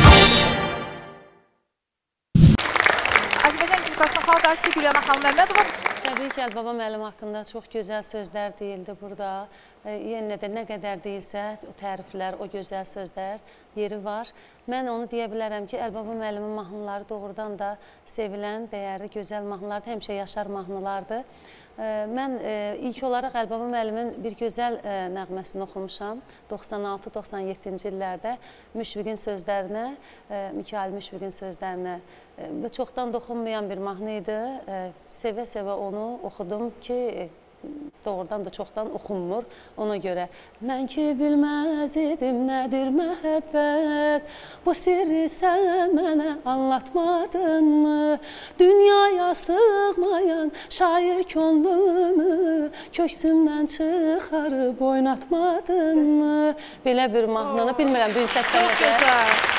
Azərbaycan Respublikasının xalq artisti Gülyana xanım Məmmədova. Təbii ki, Əlbaba müəllim haqqında çox gözəl sözlər deyildi burada. Yenə də nə qədər deyilsə, o təriflər, o gözəl sözlər yeri var. Mən onu deyə bilərəm ki, Əlbaba müəllimin mahnıları doğrudan da sevilən, dəyərli, gözəl mahnılardır, həmişə yaşar mahnılardır. Mən ilk olaraq Əlbaba müəllimin bir gözəl nəğməsini oxumuşam. doxsan altı doxsan yeddinci illərdə Müşfiqin sözlərinə, Mikail Müşfiqin sözlərinə çoxdan da oxunmayan bir mahnı idi. Sevə-sevə onu oxudum ki, doğrudan da çoxdan oxunmur ona görə. Mən ki bilməz idim nədir məhəbbət, bu sirri sən mənə anlatmadınmı? Dünyaya sığmayan şair könlümü köksümdən çıxarıb oynatmadınmı? Belə bir mahnını bilmirəm, düyn səslənəcək.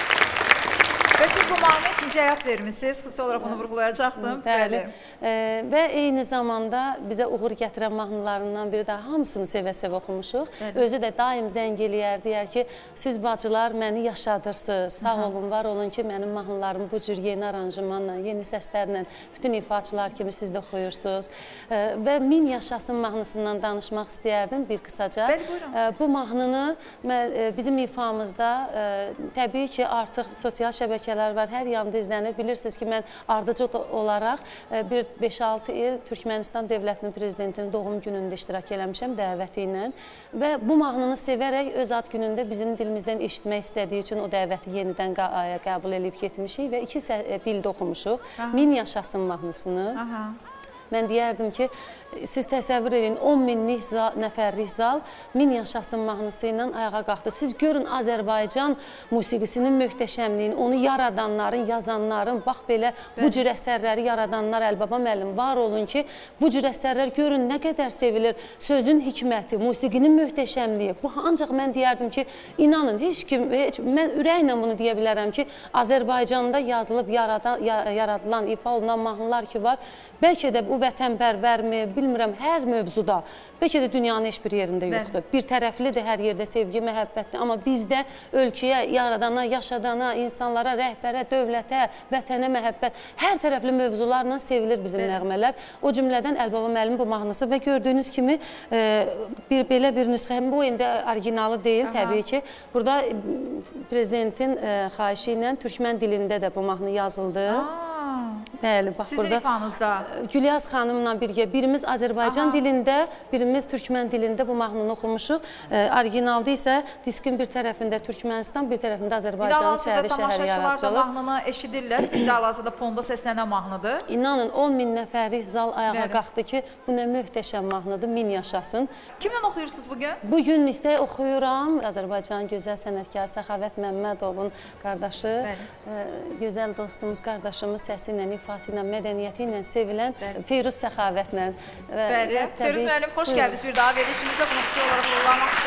Və siz bu mahnıya ikinci həyat vermişsiniz, xüsusi olaraq onu vurğulayacaqdım. Bəli. Və eyni zamanda bizə uğur gətirən mahnılarından biri də hamısını sevə-sevə oxumuşuq. Özü də daim zəng eləyər, deyər ki, siz bacılar məni yaşadırsınız, sağ olun, var olun ki, mənim mahnılarım bu cür yeni aranjmanla, yeni səslərlə bütün ifaçılar kimi siz də oxuyursunuz. Və Min Yaşasın mahnısından danışmaq istəyərdim bir qısaca. Bu mahnını bizim ifamızda təbii ki, artıq sosial şəbəkələr var, hər yanda izlənir. Bilirsiniz ki, mən ardıcı olaraq bir beş altı il Türkmənistan Dövlətinin Prezidentinin doğum günündə iştirak eləmişəm dəvəti ilə və bu mahnını sevərək öz ad günündə bizim dilimizdən eşitmək istədiyi üçün o dəvəti yenidən qəbul edib getmişik və iki dildə oxumuşuq. Min Yaşasın mahnısını. Mən deyərdim ki, siz təsəvvür edin, on minlik nəfərlik zal Min Yaşasın mahnısı ilə ayağa qalxdı. Siz görün Azərbaycan musiqisinin möhtəşəmliyini, onu yaradanların, yazanların, bax belə bu cür əsərləri yaradanlar, Əlbaba müəllim, var olun ki, bu cür əsərlər görün nə qədər sevilir. Sözün hikməti, musiqinin möhtəşəmliyi. Bu ancaq mən deyərdim ki, inanın, heç kim, mən ürəklə bunu deyə bilərəm ki, Azərbaycanda yazılıb yaradılan, ifa olunan mahnılar ki var, bəlkə də bu vətənpərvərmi, bilmirəm, hər mövzuda, bəlkə də dünyanın heç bir yerində yoxdur. Bir tərəflidir hər yerdə sevgi, məhəbbətdir. Amma bizdə ölkəyə, yaradana, yaşadana, insanlara, rəhbərə, dövlətə, vətənə məhəbbət, hər tərəfli mövzularla sevilir bizim nəğmələr. O cümlədən Əlbaba müəllim bu mahnısı və gördüyünüz kimi belə bir nüsxə, bu indi originalı deyil təbii ki. Burada prezidentin xahişi ilə türkmən dilində də bu mahnı yazıldı. Bəli, bax burada. Sizin ifanızda? Gülyaz xanımla birgə birimiz Azərbaycan dilində, birimiz türkmən dilində bu mahnını oxumuşuq. Orijinalda isə diskin bir tərəfində Türkmənistan, bir tərəfində Azərbaycanın şəhəri, şəhər yaradıcılıq. Tamaşaçılar da mahnını eşidirlər. Bizdə hal-hazırda fonda səslənən mahnıdır. İnanın, on min nəfərlik zal ayağa qalxdı ki, bu nə möhtəşəm mahnıdır, Min Yaşasın. Kimlə oxuyursunuz bugün? Bugün isə oxuyuram Azərbaycanın gözəl sənətkarı Səxavət Məmmədovun qardaşı, gözəl dostumuz, qardaşımız səsi ilə, ifası ilə, mədəniyyəti ilə sevilən Feyruz Səxavətlə. Bəli, Feyruz müəllim, xoş gəldiniz bir daha verilişimizə bunu xüsusi olaraq vurulamaq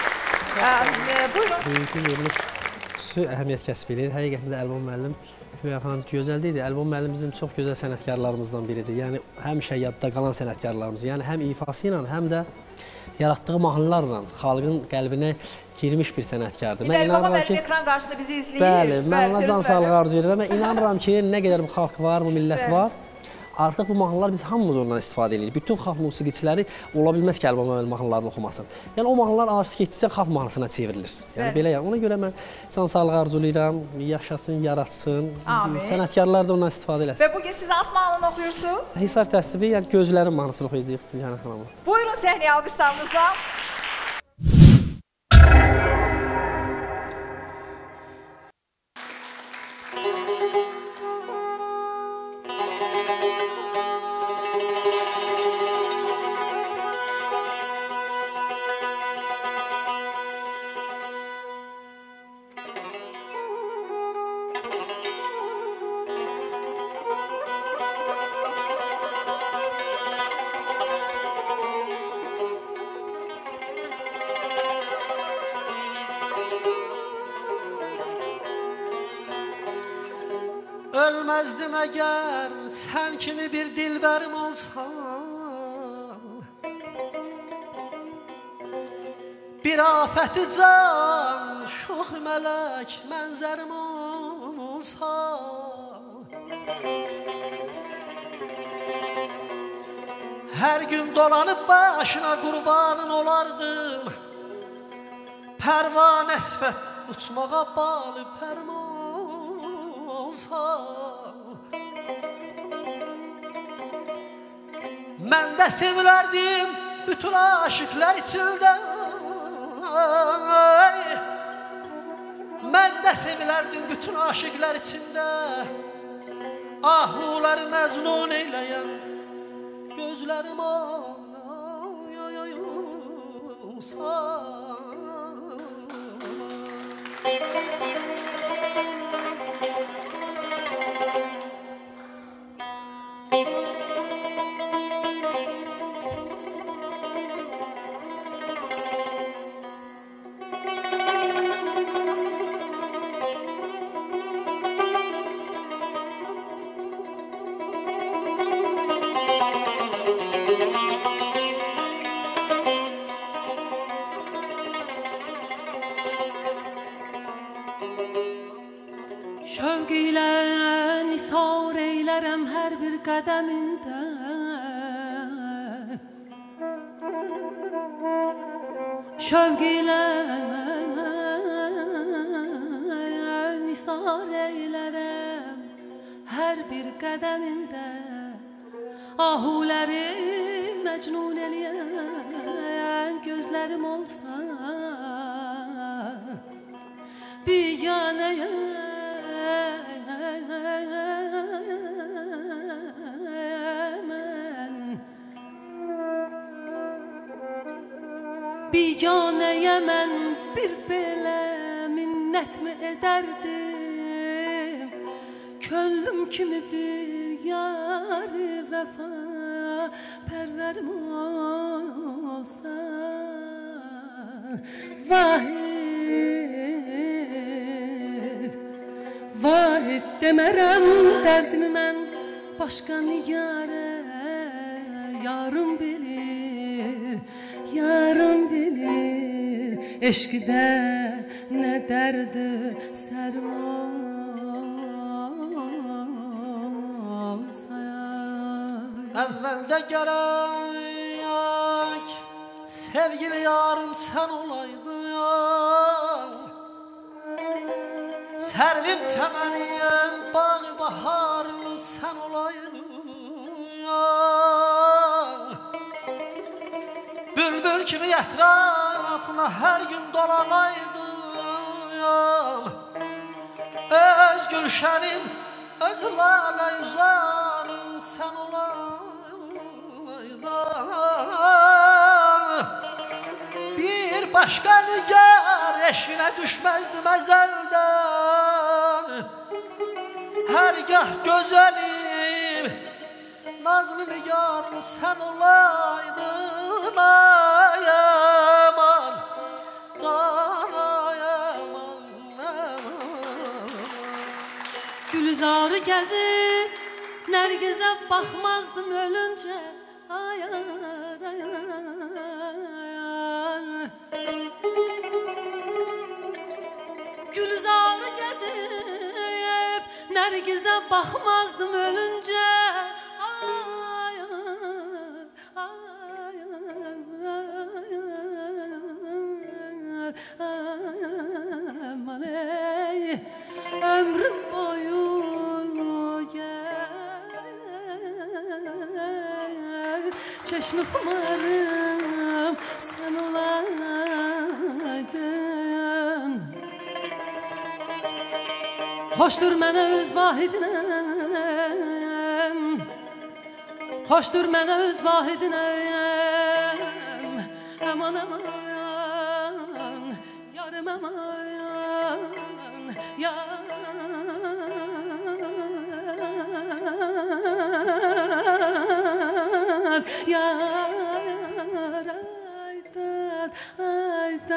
istəyirəm. Buyurun. Bugünkü veriliş xüsusi əhəmiyyət kəsb edir. Həqiqətən Əlbaba müəllim gözəl deyildi. Əlbaba müəllim bizim çox gözəl sənətkarlarımızdan biridir. Yəni, həmişə yadda qalan sənətkarlarımız. Yəni, həm ifası ilə, həm də yaratdığı mahnılarla xalqın qəlbinə girmiş bir sənətkardır. Bir də Əlbaba müəllim ekran qarşısında bizi izləyir. Bəli, mən ona can sağlığı arzu edirəm. Mən inanıram ki, nə qədər bu xalq var, bu millət var, artıq bu mahnılar biz hamımız ondan istifadə edirik. Bütün xalq musiqiçiləri ola bilməz ki, Əlbaba müəllim mahnılarını oxumasın. Yəni, o mahnılar artıq getdikcə xalq mahnısına çevrilir. Yəni, belə yəni. Ona görə mən can sağlığı arzulayıram, yaşasın, yaratsın, sənətkarlar da ondan istifadə eləsin. Və bugün siz hansı mahnını oxuyursunuz? Hisar təsdiqi, yəni gözlərin mahnısını oxuyacaq Gülyana xanımı. Buyurun səhnəyə alqışlarınızla. ölmezdim eğer sen kimi bir dilberim olsa. Bir afeti can, şox melek mənzərim olsa. Her gün dolanıp başına kurbanın olardım. Pervane sifət uçmağa bağlı pərman olsa. Mən də sevilərdim bütün aşıklar içində. Mən də sevilərdim bütün aşıklar içində. Ahuları məcnun eyləyən gözlərim olsa. Şövq ilə nisar eylərəm hər bir qədəmində. Şövq ilə nisar eylərəm hər bir qədəmində. Ahuləri məcnun eləyən gözlərim olsa. Biganəyəm Biganəyə mən bir belə minnət mi edərdim. Könlüm kimi bir yarı vəfa pərvərim olsa. Vahid, vahid demərəm dərdimi mən başqa nigarə. Yarım bilir, yarım bilir, eşqdə nə dərdi sərman sayar. Əvvəldə gərək sevgili yarım sən olaydın. Sərvim çəməniyəm, bağı baharım sən olaydın. Bülbül kimi ətrafına hər gün dolanaydım. Öz gülşənim, öz lalə yüzarım sən olaydın. Bir başqa nigar eşinə düşməzdim əzəldən. Hər gah gözəlim, nazlı nigarım sən olaydın. Ay aman, can ay aman, aman. Gülzarı gəzir, nərgizə baxmazdım ölüncə. Ay ay ay ay. Gülzarı gəzib, nərgizə baxmazdım ölüncə. Aman ey, ömrüm boyu gel, çeşmi kumarım sen olaydın. Hoşdur mənə öz vahidinəm, hoşdur mənə öz vahidinəm. Aman aman yarım aman yar. Yar aydan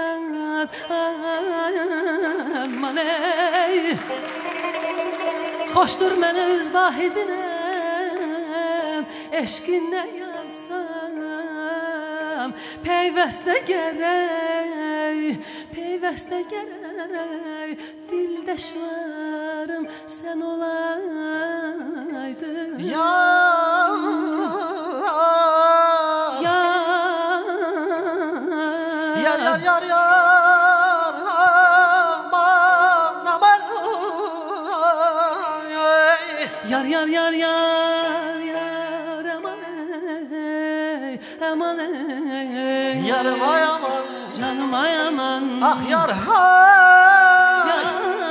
aydan aman ey. Xoşdur mənə öz vahidinəm, eşqinlə yazsam, peyvəstə gərək, peyvəstə gərək, dildaşlarım sən olaydın. Yar, yar, yar, yar, yar. Yar yar yar yar yar aman ey aman ey yarım ay aman canım ay aman ah yar ha yar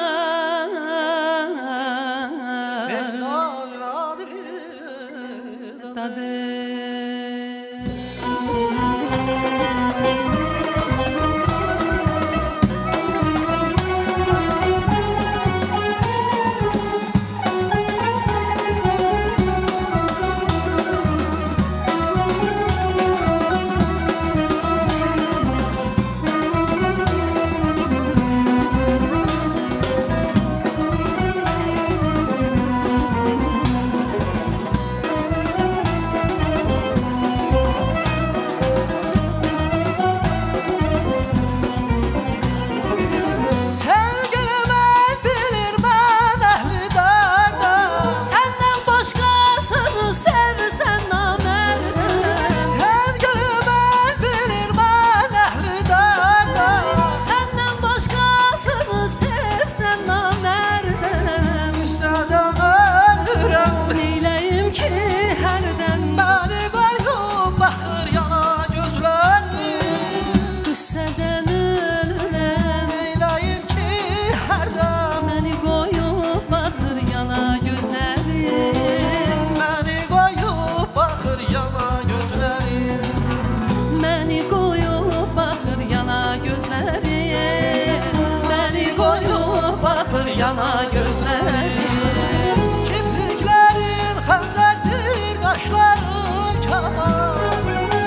yana gözlerim kirpiklerin xəncərdir qaşların kaman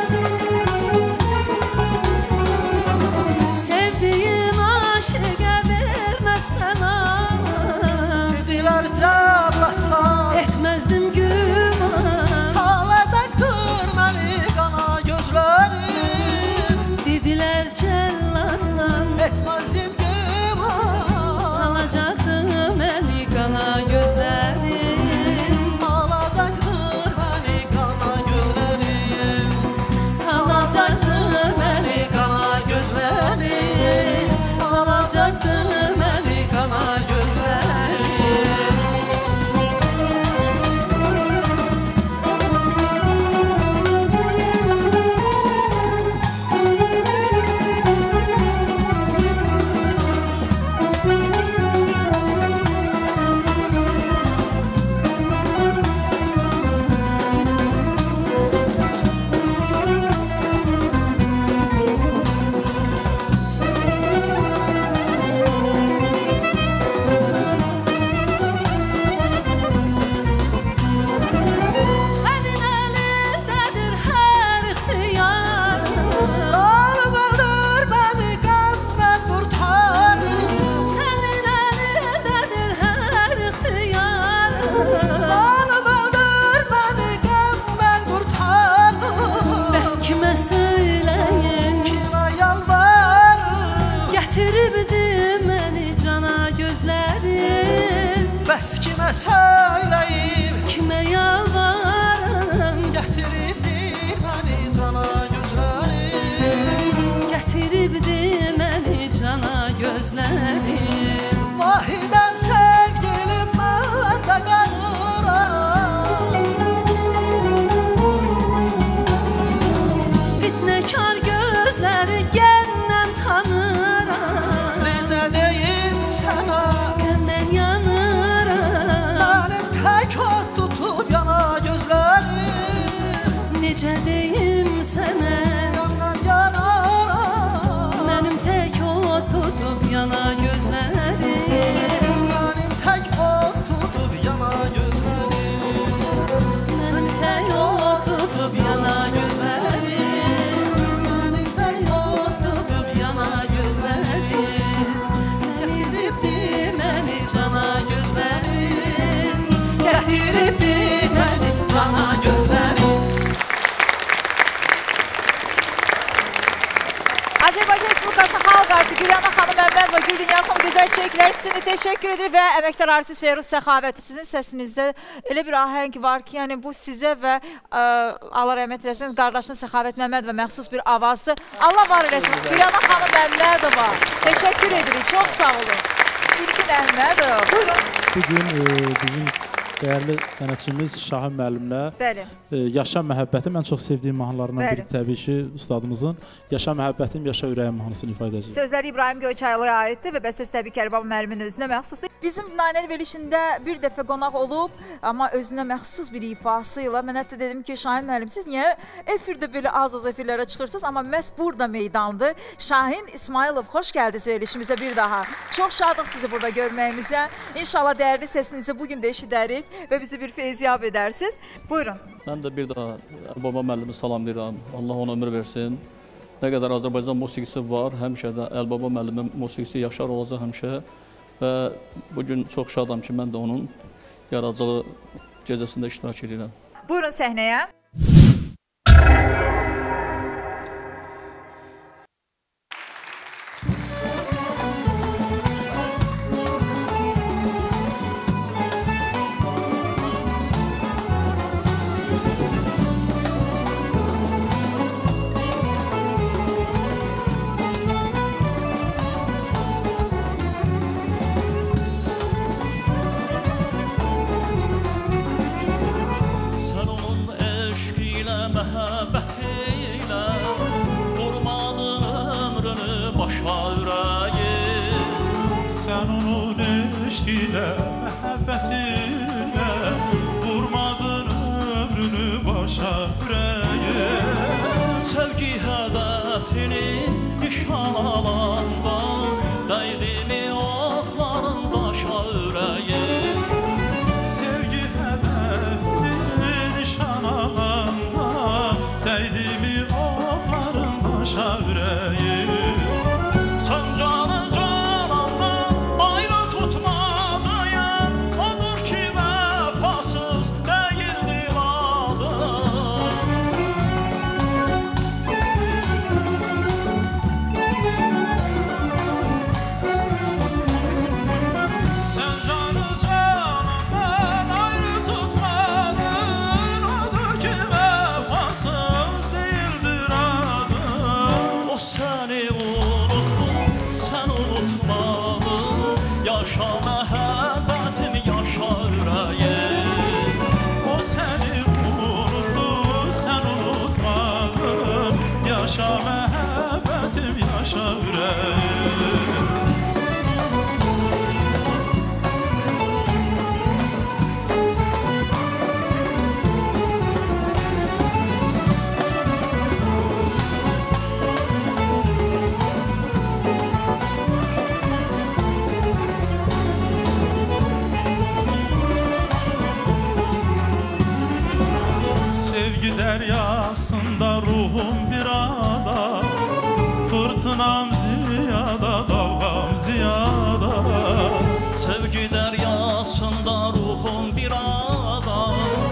sevdiğin aşıqa verməzsən aman dedilər cəbləsən etməzdim güman salacaqdır məni qana gözlərim dedilər cəllatsan etməzdim məni qana gözlərim salacaqdır məni qana gözlərim salacaqdır məni qana gözlərim salacaqdır məni qana gözlərim kimə söyləyim, kimə yalvarım, gətiribdir məni cana gözlərim, gətiribdir məni cana gözlərim. Vahidəm sevgilim məndə qalıram, fitnəkar gözləri gənnən tanıram, necə deyim sənə, qəmdən yanıram, tək od tutub yana gözlərim, necə deyim sənə, yandan yanaram, mənim tək od tutub yana gözlərim, mənim tək od tutub yana gözlərim, mənim tək od tutub yana gözlərim, mənim tək od tutub yana gözlərim, gətiribdir məni cana gözlərim. Bizler sizinle teşekkür edirik və əməkdar artist Feyruz Səxavət. Sizin səsinizdə elə bir ahəng var ki, yəni bu sizə və ə, Allah rəhmət eləsin, qardaşınız Səxavət Məmmədova məxsus bir avazdır. Allah var eləsin. İrana xanım Məmmədova. Teşekkür edirik. Çox sağ olun. İlkin Əhmədov. Buyurun. Bugün e, bizim değerli sənətçimiz Şahin müəllimlə e, Yaşa Məhəbbətim ən çox sevdiyim mahnılarından Bəli. biri təbii ki, ustadımızın Yaşa Məhəbbətim, Yaşa Ürəyim mahnısını ifa edəcək. Sözləri İbrahim Göyçaylıya aiddir və bəstəsi təbii ki, Əlibaba müəllimin özünə məxsusdur. Bizim Nanəli verilişində bir dəfə qonaq olub, amma özünə məxsus bir ifası ilə mən hətta dedim ki, Şahin müəllim, siz niyə efirdə belə az-az efirlərə çıxırsınız, amma məhz burada meydandır. Şahin İsmailov, xoş gəldiniz verilişimizə bir daha. Çox şadıq sizi burada görməyimizə. İnşallah dəyərli səsinizi bugün də eşidərik və bizi bir feyziyab edərsiniz. Buyurun. Mən də bir daha Əlibaba müəllimi salamlayıram. Allah ona ömür versin. Nə qədər Azərbaycan musiqisi var, həmişə də Əlibaba müəllimin musiqisi yaşar olacaq həmişə. Və bugün çox şadam ki, mən də onun yaradıcılığı gecəsində iştirak edirəm. Buyurun səhnəyə. Deryasında ruhum bir ada, fırtınam ziyada, dalgam ziyada. Sevgi deryasında ruhum bir ada,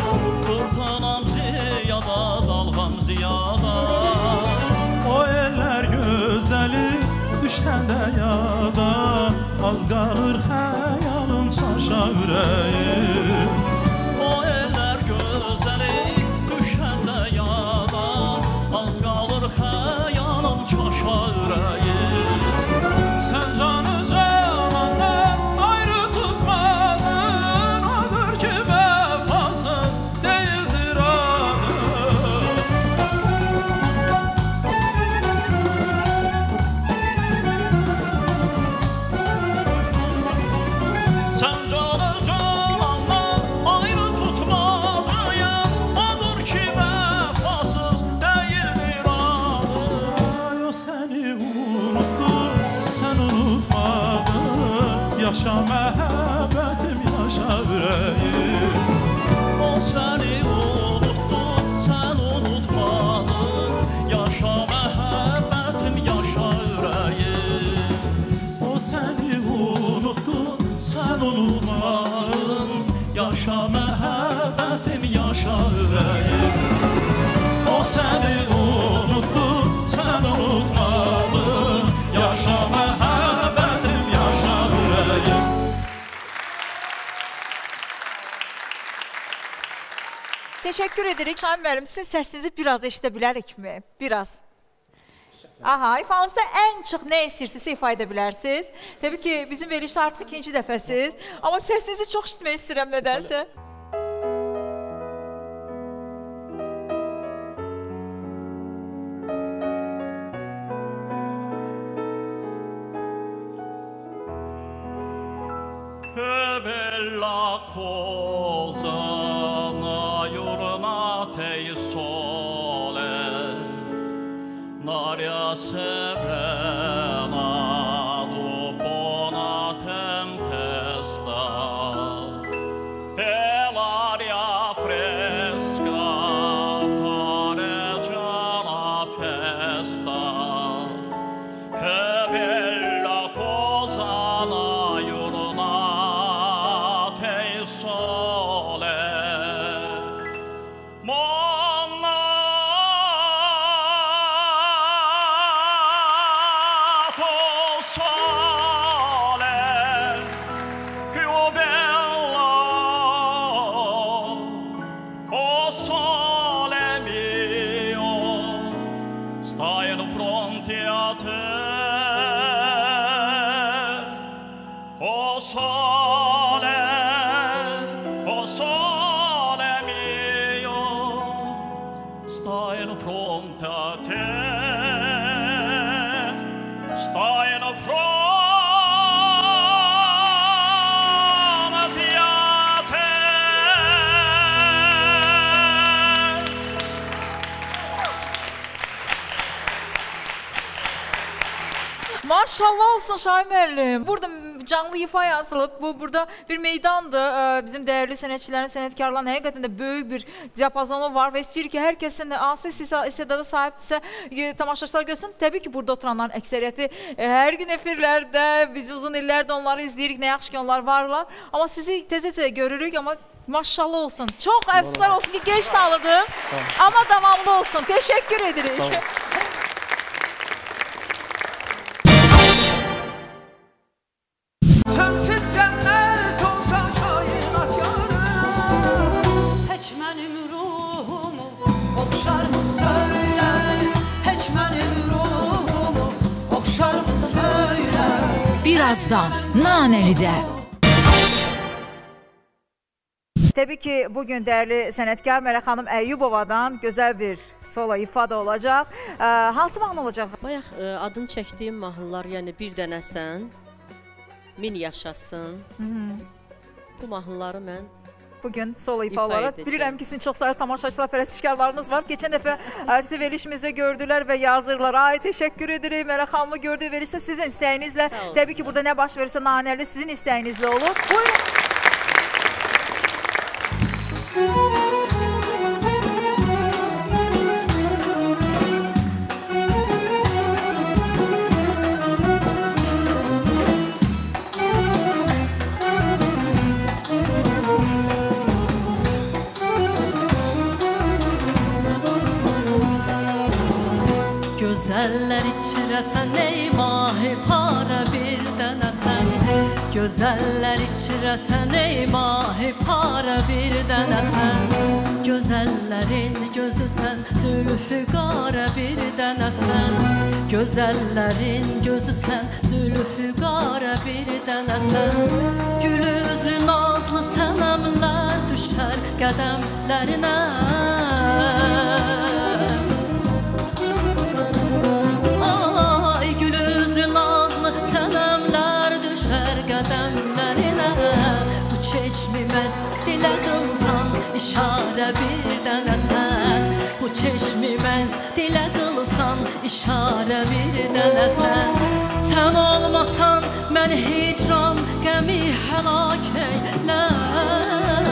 fırtınam ziyada, dalgam ziyada. O eller gözeli düşende yada, az kalır hayalım çaşa yüreğim. O eller gözeli xəyalım çaşa ürəyim. Sən canı canandan ayrı tutmadın, odur ki vəfasız deyildir adın. Sən canı canandan ayrı tutmadın, odur ki vəfasız deyildir adın. Səni unutdu, sən unutmadın. Yaşa məhəbbətim, yaşa ürəyim. O səni unutdu, sən unutmadın. Yaşa məhəbbətim, yaşa ürəyim. O səni unutdu, sən unutmadın. Yaşa məhəbbətim, yaşa ürəyim. O səni unutdu, sən unutmadın. Yaşa məhəbbətim, yaşa ürəyim. teşekkür edirik. Şahin müəllim, sizin səsinizi biraz eşidə bilərikmi? Biraz. Aha, ifanızda ən çox nə istəyirsinizsə ifa edə bilərsiniz. Təbii ki, bizim verilişdə artıq ikinci dəfəsiz. Amma səsinizi çox işitmək istəyirəm nədənsə. Bella cosa na giornata e sole n'aria serena dopo una tempesta e l'aria fresca pareggia la festa che bella cosa la giornata Maşallah olsun Şahin müəllim. Burada canlı ifa yazılıb. Bu burada bir meydandır. Bizim dəyərli sənətçilərin, sənətkarların həqiqətən də böyük bir diapazonu var və istəyir ki, hər kəsin hansı istedada sahibdirsə tamaşaçılar görsün. Təbii ki, burada oturanların əksəriyyəti hər gün efirlərdə, biz uzun illərdə onları izləyirik. Nə yaxşı ki, onlar varlar. Amma sizi tez-tez görürük, amma maşallah olsun. Çox əfsuslar olsun ki, geç tanıdım. Amma davamlı olsun. Teşekkür edirik. Birazdan Nanəlidə. Təbii ki, bugün dəyərli sənətkar Mələk xanım Əyyubovadan gözəl bir solo ifadə olacaq. Ə, hansı mahnı olacaq? Bayaq ə, adını çəkdiyim mahnılar, yəni Bir Dənəsən, Min Yaşasın. Hı -hı. Bu mahnıları mən bugün solo ifa olaraq. Bilirəm ki, sizin çox sayı tamaşaçılar, pərəstişkarlarınız var. Keçən dəfə sizi verilişimizə gördülər və yazırlar. Ay, təşəkkür edirik. Mələk xanımı gördüyü verilişdə sizin istəyinizlə. Təbii ki, burada nə baş verirsə Nanəli sizin istəyinizlə olur. Buyurun. Gözəller içirəsən ey mahi para bir dənəsən. Gözəller içirəsən ey mahi para bir dənəsən. Gözəllərin gözüsən zülfü qara bir dənəsən. Gözəllərin gözüsən zülfü qara bir dənəsən. Gül üzlü nazlı sənəmlər düşər qədəmlərinə. Dilə qılsan işarə bir dənəsən. Bu çeşmi məz dilə qılsan işarə bir dənəsən. Sən olmasan mən hicran qəmi həlak eylər.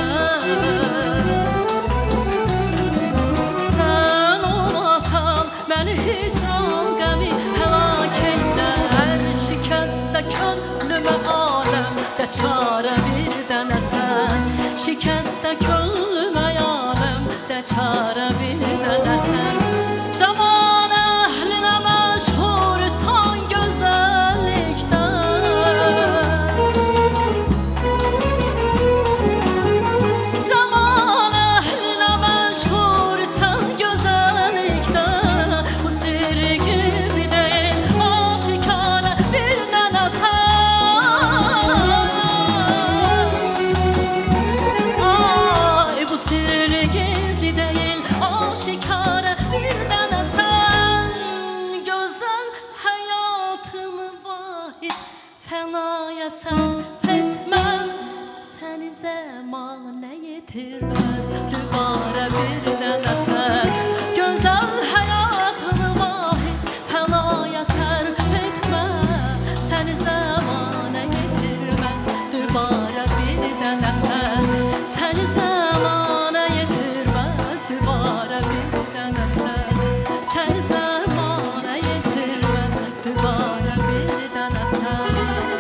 Sən olmasan mən hicran qəmi həlak eylər. Şikəstdə könlümə aləmdə çarə bir dənəsən. Şikəstdə könlümə aləmdə çarə bir dənəsən. Zaman əhlinə məşhursan gözəllikdən. Zaman əhlinə vahid fənaya sərf etməm, səni zəmanə yetirməz dübarə bir dənəsən. Gözəl həyatını vahid fənaya sərf etməm, səni zəmanə yetirməz dübarə bir dənəsən. Səni zəmanə yetirməz dübarə bir dənəsən. Səni zəmanə yetirməz dübarə bir dənəsən.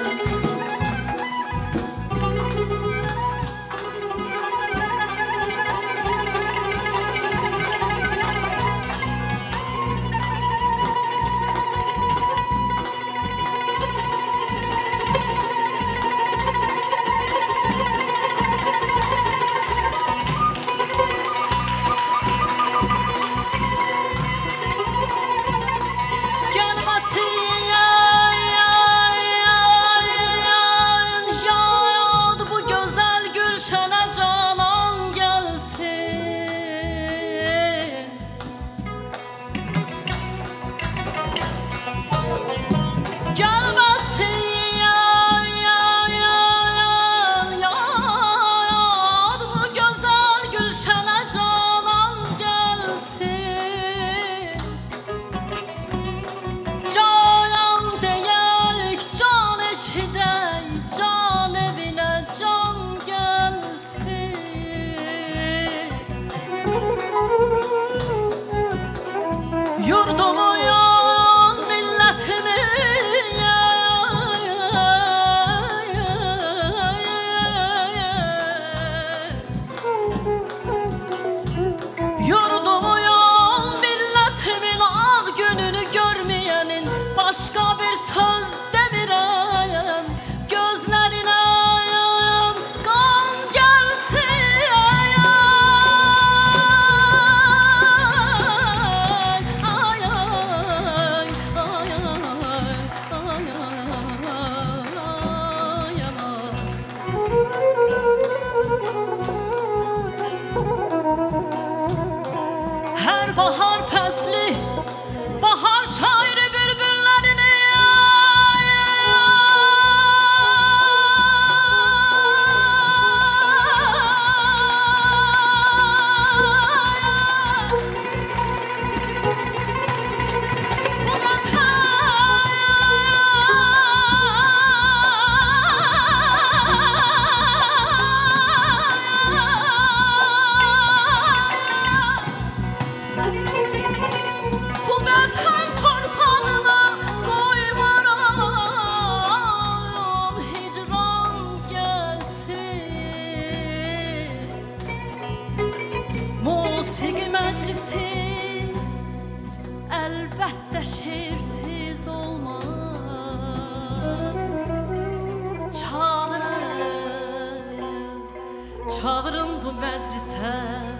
Çağırın bu məclisə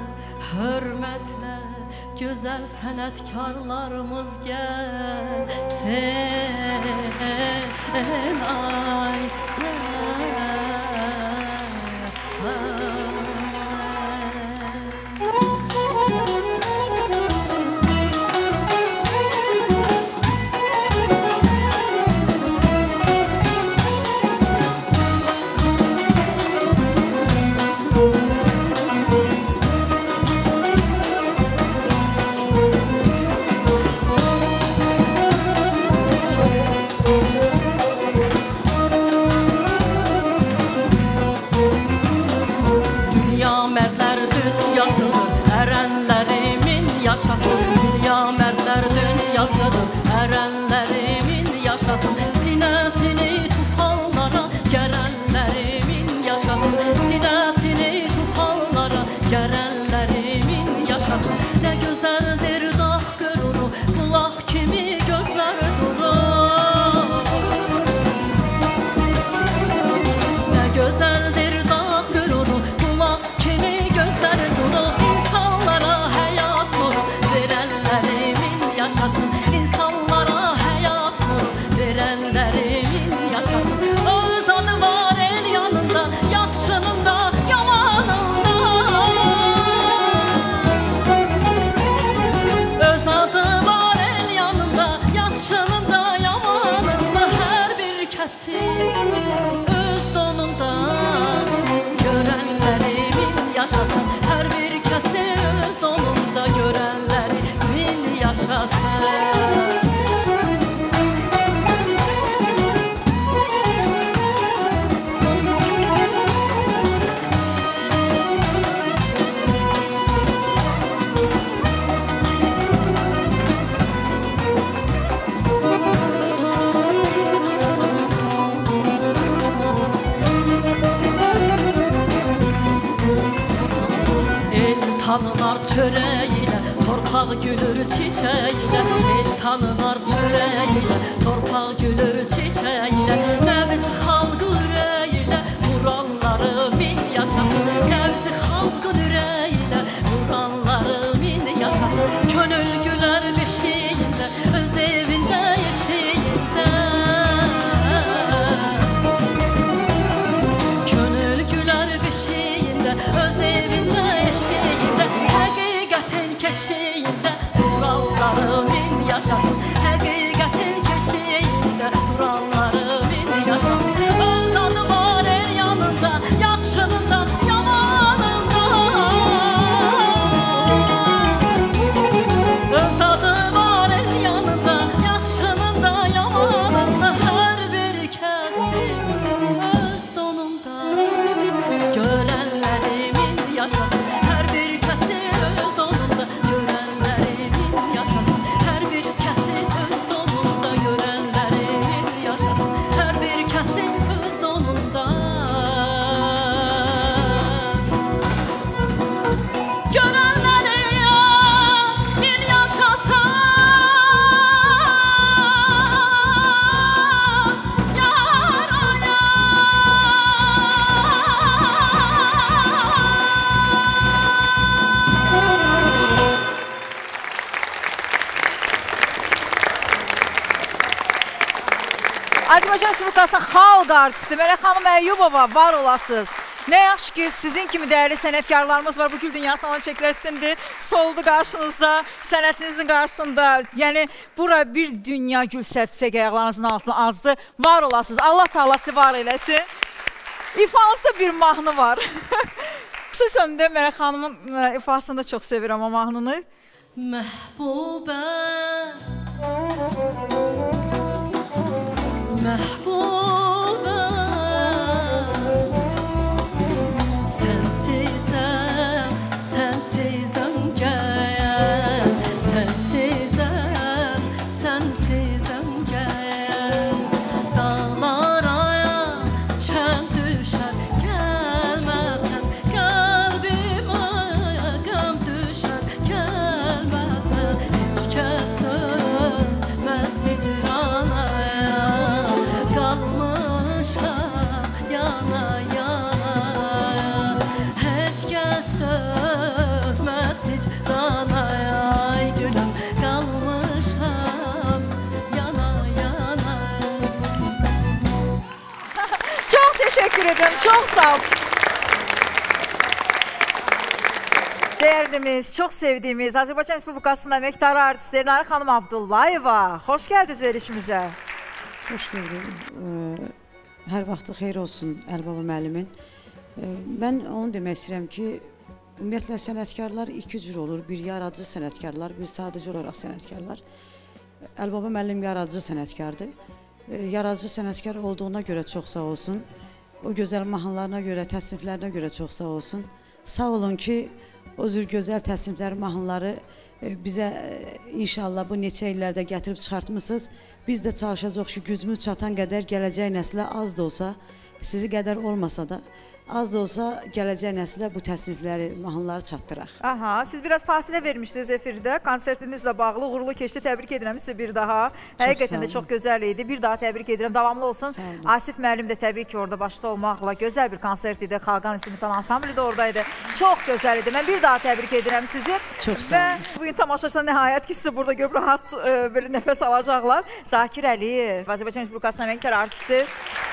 hörmətlə gözəl sənətkarlarımız gəlsin. Ay, kəsim öz donunda görənlərimin yaşasın. Hər bir kəsim öz donunda görənlərimin yaşasın. Tanınar çöreğiyle, torpağı gülür çiçeğiyle. El tanınar çöreğiyle, torpağı gülür çiçeğiyle. Nəvz xalqı ürəyilə, vuranları min yaşasın. Nəvz xalqı ürəyilə, vuranları min yaşasın. Könül gülər beşiyində, öz evində yeşiyində. Könül gülər beşiyində, öz evində yeşiyində. Həqiqətin keşiyində duranları min yaşasın. Həqiqətin keşiyində duranları min yaşasın. Öz adı var el yanında, yaxşının da yamanında. Öz adı var el yanında, yaxşının da yamanında. Hər bir kəsin öz sonunda görənlərimin yaşasın. Azərbaycan Respublikasının xalq artisti Mələk xanım Əyyubova, var olasınız. Nə yaxşı ki, sizin kimi dəyərli sənətkarlarımız var. Bu Gül Dünyası Salon çəkilərsindir. Soldu qarşınızda, sənətinizin qarşısında. Yəni, bura bir dünya gül səpsək ayaqlarınızın altına azdır. Var olasınız. Allah taalası var eləsin. İfanızda bir mahnı var. Xüsusən də Mələk xanımın ifasını da çox sevirəm o mahnını. Məhbubə Məhbubə Sənsizəm, sənsizəm gəyən. Sənsizəm, sənsizəm gəyən. Dağlar aya çəm düşər, gəlməsən. Qəlbimə qəm düşər, gəlməsən. Heç kəs dözməz hicrana. Teşekkür ederim. Çok sağ olun. Değerlimiz, çok sevdiğimiz Azərbaycan Respublikasının əməkdarı artisti Nariq xanım Abdullayeva. Hoş geldiniz verişimizə. Hoş geldin. Hər vaxtı xeyir olsun Əlibaba müəllimin. Mən onu demək istəyirəm ki, ümumiyyətlə sənətkarlar iki cür olur. Bir yaradıcı sənətkarlar, bir sadəcə olaraq sənətkarlar. Əlibaba müəllim yaradıcı sənətkardır. Yaradıcı sənətkar olduğuna görə çox sağ olsun. O gözəl mahnılarına görə, təsniflərinə görə çox sağ olsun. Sağ olun ki, o cür gözəl təsniflər, mahnıları bizə inşallah bu neçə illərdə gətirib çıxartmışsınız. Biz də çalışacaq ki, gücümüz çatan qədər gələcək nəslə az da olsa, sizi qədər olmasa da, az da olsa gələcək nəslə bu təsnifləri, mahnıları çatdıraq. Aha, siz biraz fasilə vermişdiniz efirdə. Konsertinizlə bağlı uğurlu keçdi. Təbrik edirəm sizi bir daha. Həqiqətən də çox gözəl idi. Bir daha təbrik edirəm. Davamlı olsun. Asif müəllim də təbii ki, orada başda olmaqla gözəl bir konsert idi. Xalqan İnstrumental Ansambli də oradaydı. Çox gözəl idi. Mən bir daha təbrik edirəm sizi. Çox sağ olun. Və bugün tamaşaçılar nəhayət ki, sizi burada görüb rahat e, belə nəfəs alacaqlar. Zakir Əliyev, Azərbaycan Respublikasının əməkdar artisti.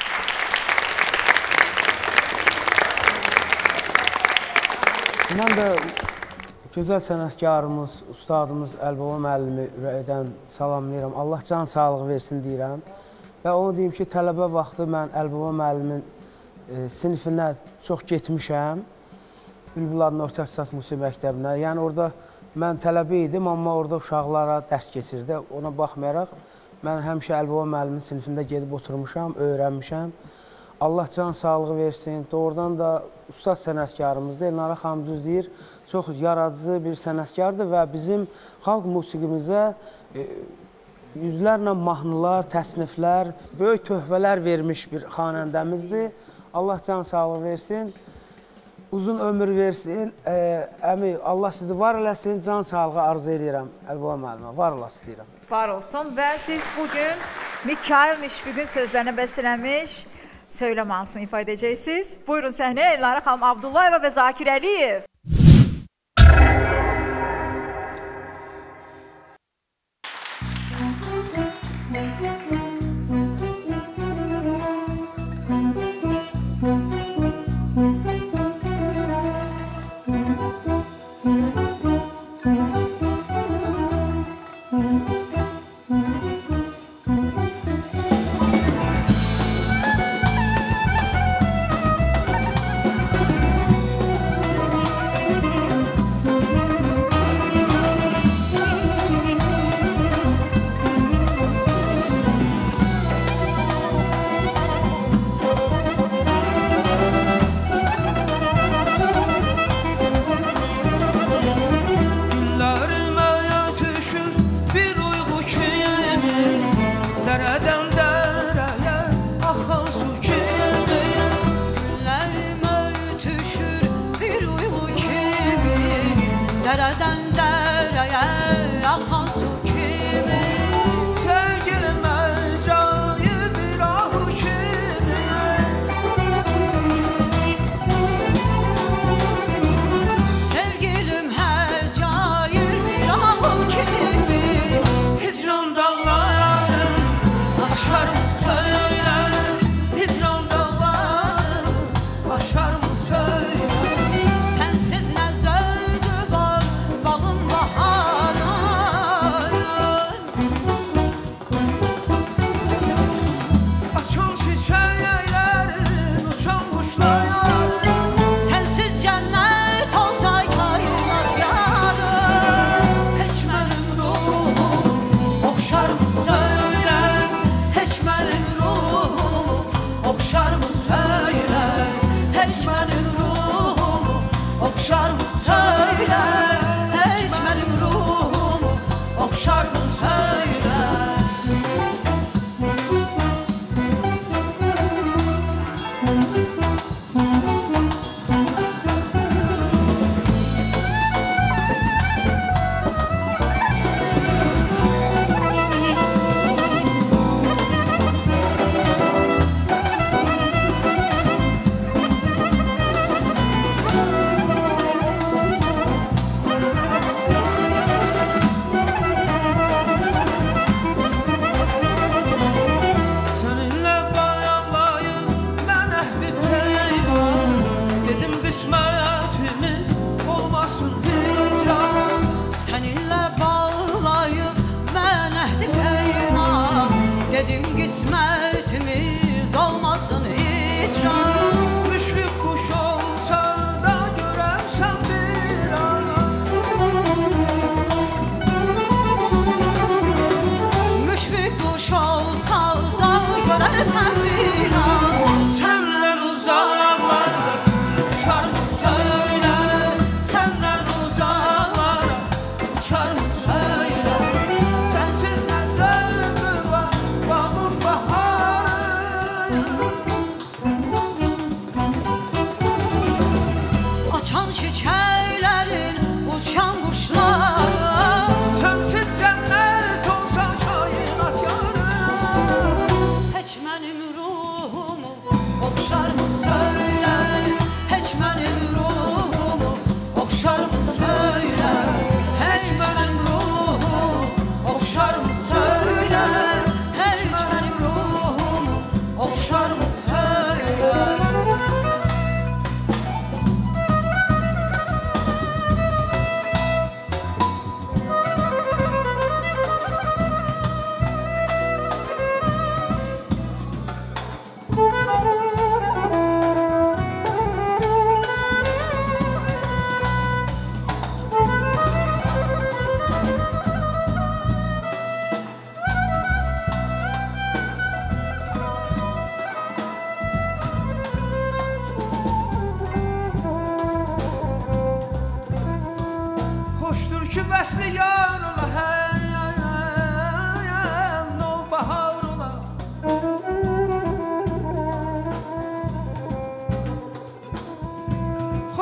Mən də gözəl sənətkarımız, ustadımız Əlibaba müəllimi ürəkdən salamlayıram. Allah can sağlığı versin deyirəm. Və onu deyim ki, tələbə vaxtı mən Əlibaba müəllimin e, sinifinə çox getmişəm. Bülbül adına Orta İxtisas Musiqi Məktəbinə. Yəni orada mən tələbə idim, amma orada uşaqlara dərs keçirdi. Ona baxmayaraq, mən həmişə Əlibaba müəllimin sinifində gedib oturmuşam, öyrənmişəm. Allah can sağlığı versin. Doğrudan da ustad sənətkarımızdır. Elnara xanım düz deyir, çox yaradıcı bir sənətkardır və bizim xalq musiqimizə e, yüzlərlə mahnılar, təsniflər, böyük töhfələr vermiş bir xanəndəmizdir. Allah can sağlığı versin, uzun ömür versin. E, əmi, Allah sizi var eləsin, can sağlığı arzu edirəm Əlibaba müəllimə, var olasın deyirəm. Var olsun və siz bugün Mikail Müşfiqin sözlərinə bəstələmiş söyləm mahnısını ifa edəcəksiniz. Buyurun səhnəyə Elnara xanım Abdullayeva və Zakir Əliyev.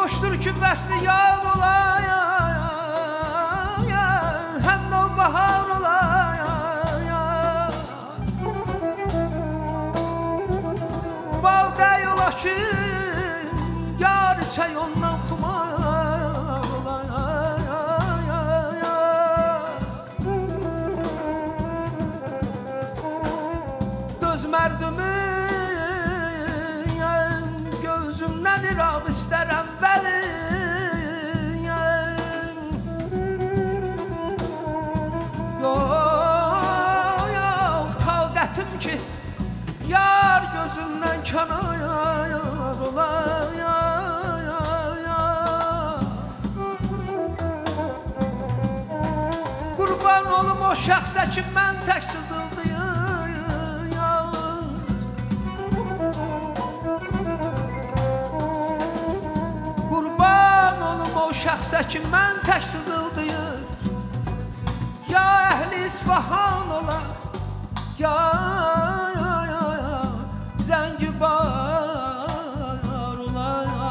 Xoşdur ki vəsli yar olaya, həm də bahar olaya. Bağda yola ki, yar çay ondan xumar olaya. Göz mərdimi gözümdən iraq istərəm vəli. Yox, yox, taqətim ki, yar gözümdən kənar olaya. Qurban olum o şəxsə ki, mən tək sızıldıyım. Qurban olum o şəxsə ki, mən tək sızıldıyım. Ya əhli İsfahan ola, ya Zəngibar ola.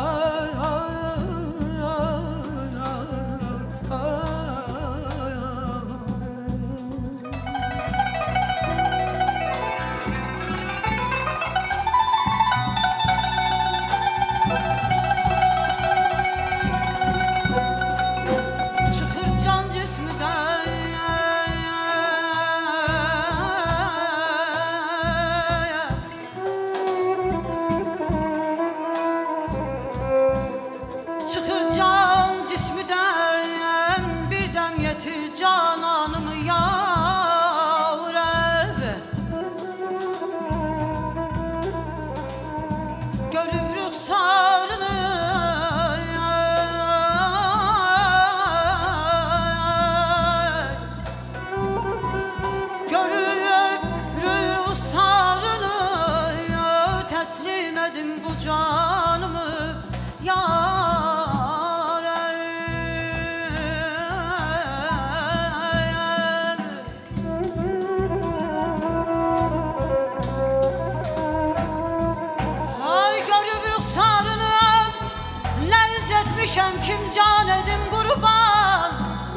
Çıxır can cismidən, çıxır can cismidən, bir dəm yetir cananımı yar ev. Görüb rüxsarını, görüb rüxsarını, təslim edim bu canımı yar ev. Ay görüb rüxsarını, ləz etmişəm kim can edim qurban.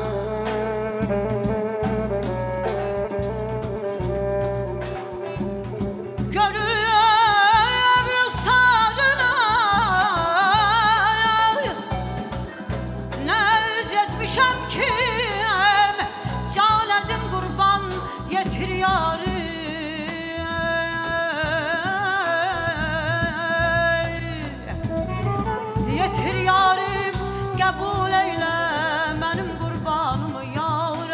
Görüb rüxsarını, ləz etmişəm kim can edim qurban, yetir yarı. Yetir yarim, qəbul eylə mənim qurbanımı yar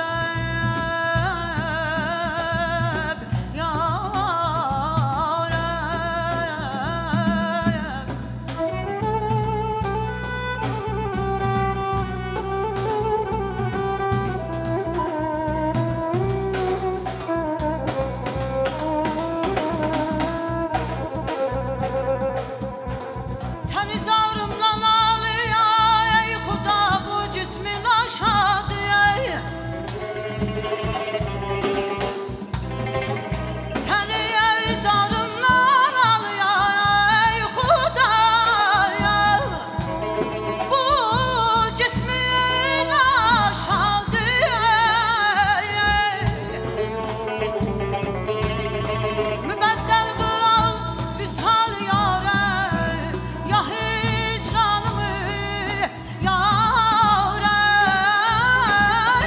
ev, yar ev. Təmiz ağrımdan ağlıyor, ey Xuda bu cismin aşadı, ey. Təmiz ağrımdan ağlıyor, ey Xuda, bu cismin aşadı, ey. Mübəddəl qıral vüsal yâre, ya hicranımı yar ev,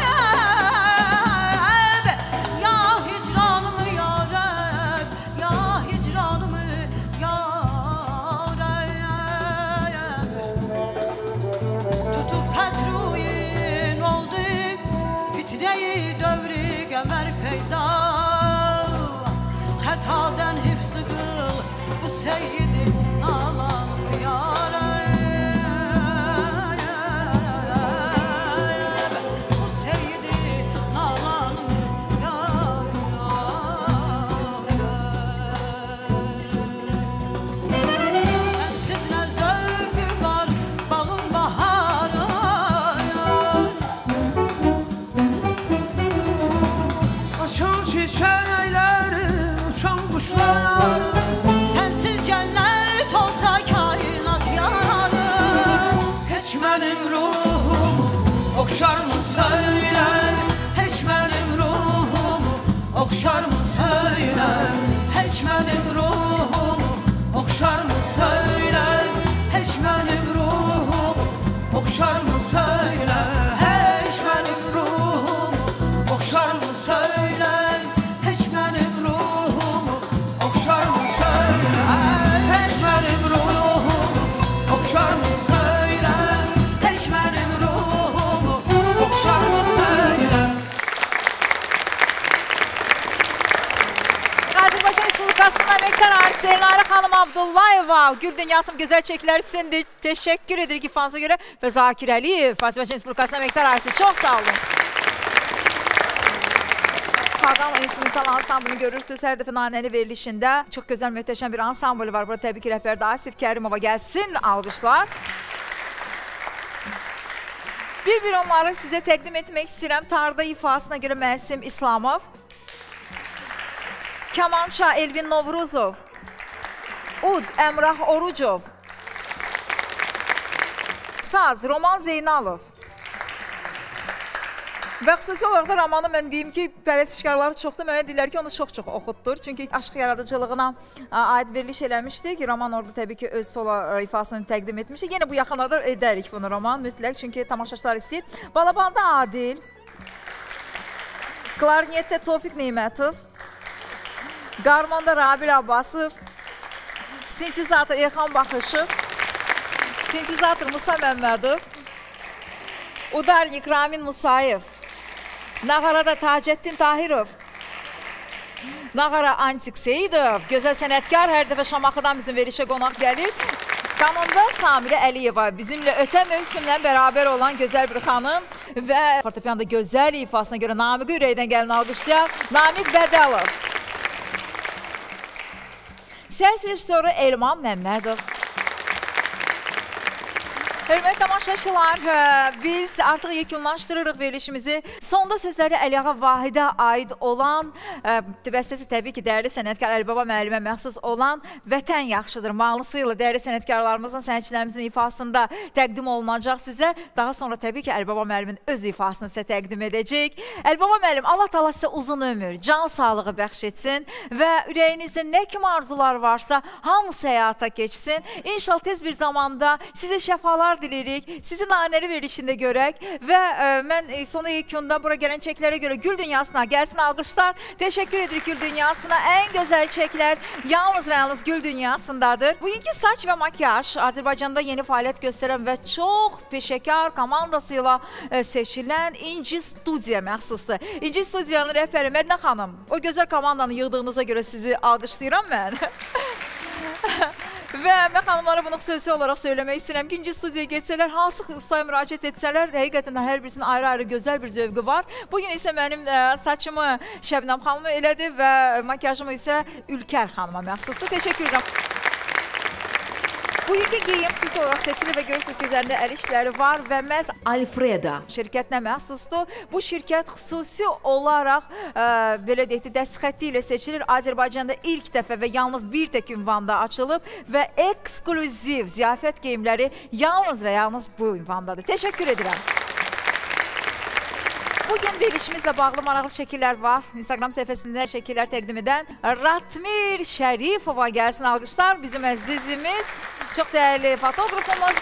ya hicranımı yar ev, ya hicranımı yar ev. Tutup petruyin oldu, fitneyi dövri qəmər peyda. Xətadən hifz qıl bu seyyidi nalanımı yar ev, bu seyyidi nalanımı yar ev. Sensiz nə zövqü var bağın baharı, Açan çiçəkləri, uçan quşlar, sensiz cennet Abdullayeva, Gül Dünyasının gözəl çəkləri sizindir. Təşəkkür edirik ifanıza görə və Zakir Əliyev, Azərbaycan Respublikasının əməkdar artisi. Çox sağ olun. Xaqan instrumental ansamblını görürsünüz hər dəfə nanəli verilişində. Çox gözəl, möhtəşəm bir ansambl var. Burada təbii ki, rəhbərdə Asif Kərimova gəlsin, alqışlar. Bir-bir onları sizə təqdim etmək istəyirəm. Tarda ifasına görə Məsim İslamov, Kamança Elvin Novruzov, Ud Əmrah Orucov, Saz Roman Zeynalov. Və xüsusi olaraq da romanı mən deyim ki, pərəstişkarları çoxdur, mənə deyirlər ki, onu çox-çox oxutdur. Çünki aşıq yaradıcılığına aid veriliş eləmişdik. Roman orada təbii ki, öz solo ifasını təqdim etmişdik. Yenə bu yaxınlarda edərik bunu roman mütləq, çünki tamaşaçılar istəyir. Balabanda Adil, Klarnetdə Tofiq Neymətov, Qarmonda Rabil Abbasov, Sintizator Elxan Baxışov, Sintizator Musa Məmmədov, Udarnik Ramin Musayev, Nağarada Tacəddin Tahirov, Nağara Antik Seyidov, gözəl sənətkar, hər dəfə Şamaxıdan bizim verişə qonaq gəlir. Kanunda Samirə Əliyeva, bizimlə ötən mövsümlə bərabər olan gözəl bir xanım və fortepianoda gözəl ifasına görə Namiq ürəkdən gəlin alqışlayaq, Namiq Bədəlov. Səs rejissoru Elman Məmmədov. Hörmətli tamaşaçılar, biz artıq yekunlaşdırırıq verilişimizi. Sonda sözləri Əliağa Vahidə aid olan, bəstəsi təbii ki, dəyərli sənətkar Əlibaba müəllimə məxsus olan Vətən yaxşıdır mahnısı ilə dəyərli sənətkarlarımızın, sənətçilərimizin ifasında təqdim olunacaq sizə. Daha sonra təbii ki, Əlibaba müəllimin öz ifasını sizə təqdim edəcək. Əlibaba müəllim, Allah təala sizə uzun ömür, can sağlığı bəxş etsin və ürəyinizdə nə kimi arzular varsa, hamısı həyata keçsin. İnşallah tez bir zamanda sizə şəfalar diləyirik, sizi nanəli verilişində görək və ə, mən e, sonu yekunda bura gələn çəklərə görə Gül Dünyasına gəlsin alqışlar. Təşəkkür edirik Gül Dünyasına. Ən gözəl çəklər yalnız və yalnız Gül Dünyasındadır. Bugünkü saç və makyaj Azərbaycanda yeni fəaliyyət göstərən və çox peşəkar komandası ilə ə, seçilən İnci Studiya məxsusdur. İnci Studiyanın rəhbəri Mədinə xanım, o gözəl komandanı yığdığınıza görə sizi alqışlayıram mən. Və mən xanımlara bunu xüsusi olaraq söyləmək istəyirəm ki, İnci Studiyaya geçsələr, hansı ustaya müraciət etsələr, həqiqətən hər birisinin ayrı-ayrı gözəl bir zövqü var. Bugün isə mənim ə, saçımı Şəbnəm xanıma elədi və makyajımı isə Ülkər xanıma məxsusdur. Təşəkkür edirəm. Bugünkü geyim xüsusi olaraq seçilir və görürsünüz ki, üzərində əl işləri var və məhz Alfreda şirkətinə məxsusdur. Bu şirkət xüsusi olaraq ə, belə deyək ki, dəst xətti ilə seçilir. Azərbaycanda ilk dəfə və yalnız bir tək ünvanda açılıb və eksklüziv ziyafət geyimləri yalnız və yalnız bu ünvandadır. Təşəkkür edirəm. Bugün verilişimizlə bağlı maraqlı şəkillər var. Instagram səhifəsində şəkillər təqdim edən Ratmir Şərifova gəlsin alqışlar. Bizim əzizimiz, çox dəyərli fotoğrafımız.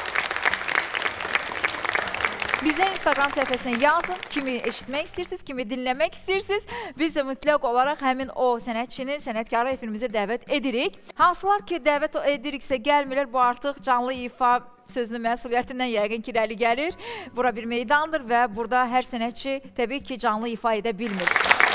Bizə Instagram səhifəsinə yazın, kimi eşitmək istəyirsiniz, kimi dinləmək istəyirsiniz. Biz də mütləq olaraq həmin o sənətçini, sənətkarı efirimize dəvət edirik. Hansılar ki, dəvət ediriksə gəlmirlər, bu artıq canlı ifa sözünün məsuliyyətindən yəqin ki, irəli gəlir. Bura bir meydandır və burada hər sənətçi təbii ki, canlı ifa edə bilmir.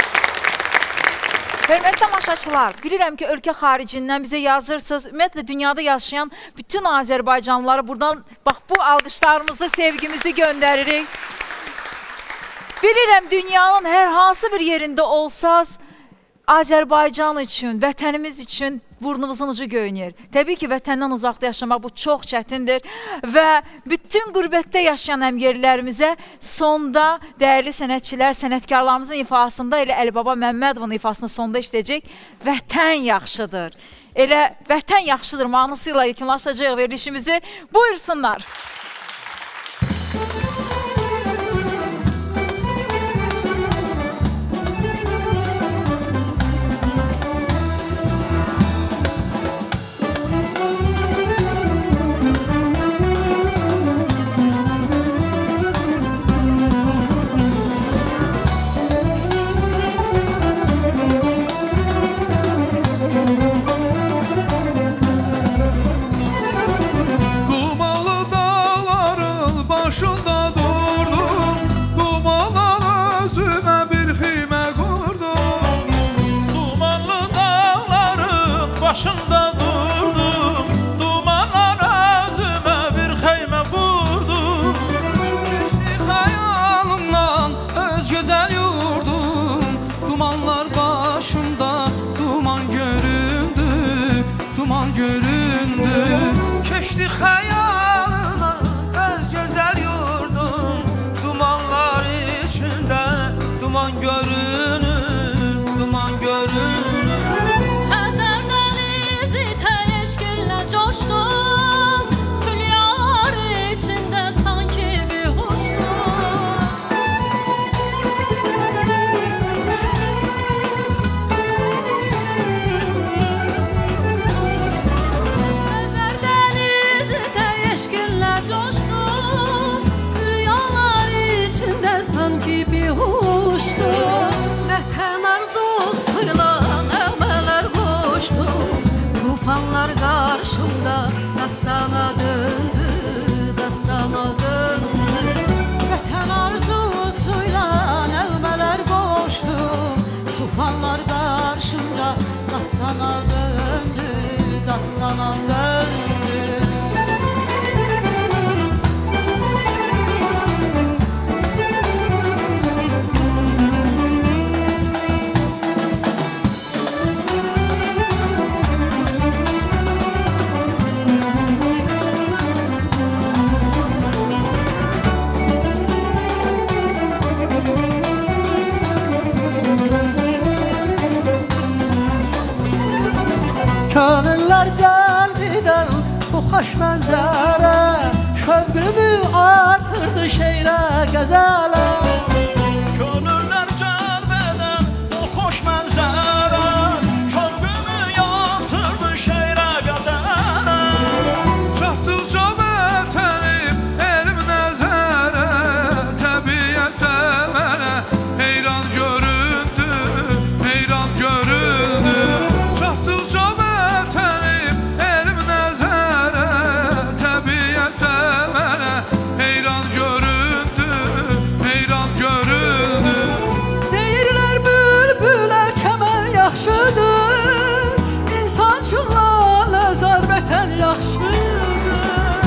Hörmətli tamaşaçılar, bilirəm ki, ölkə xaricindən bizə yazırsınız. Ümumiyyətlə, dünyada yaşayan bütün Azərbaycanlılara buradan bax, bu alqışlarımızı, sevgimizi göndəririk. Bilirəm, dünyanın hər hansı bir yerində olsaz, Azərbaycan üçün, vətənimiz üçün burnumuzun ucu göynür. Təbii ki, vətəndən uzaqda yaşamaq bu çox çətindir və bütün qürbətdə yaşayan həmyerlilərimizə sonda dəyərli sənətçilər, sənətkarlarımızın ifasında elə Əlibaba Məmmədovun ifasını sonda işləyəcək. Vətən yaxşıdır. Elə vətən yaxşıdır mahnısı ilə yekunlaşdıracaq verilişimizi. Buyursunlar. Dumanlı dağ göründü. Keçdi xəyalına öz gözəl yurdum, dumanlar içində duman görünür, duman görünür. Xəzər dənizi təşkillə coşdum, hülyar içində sanki bir huşdum. Xəzər dənizi təşkillə coşdum, hülyalar içində sanki bir huşdum. Vətən arzusuyla nəğmələr qoşdum, tufanlar qarşımda dastana döndü, dastana döndü. Vətən arzusuyla nəğmələr qoşdum, tufanlar qarşımda dastana döndü, dastana döndü. Könüller geldidən bu xoş mənzərə, şövqümü artırdı şeirə, qəzələ. Könüller geldidən bu xoş mənzərə, şövqümü artırdı şeirə, qəzələ. Çatdıqca vətənim elm nəzərə, təbiətə mənə heyran göründü, heyran göründü. Çatdıqca vətənim elm nəzərə, təbiətə mənə heyran göründü, heyran göründü. Deyirlər bülbülə kəmən yaxşıdır, insan çulla nəzar vətən yaxşıdır.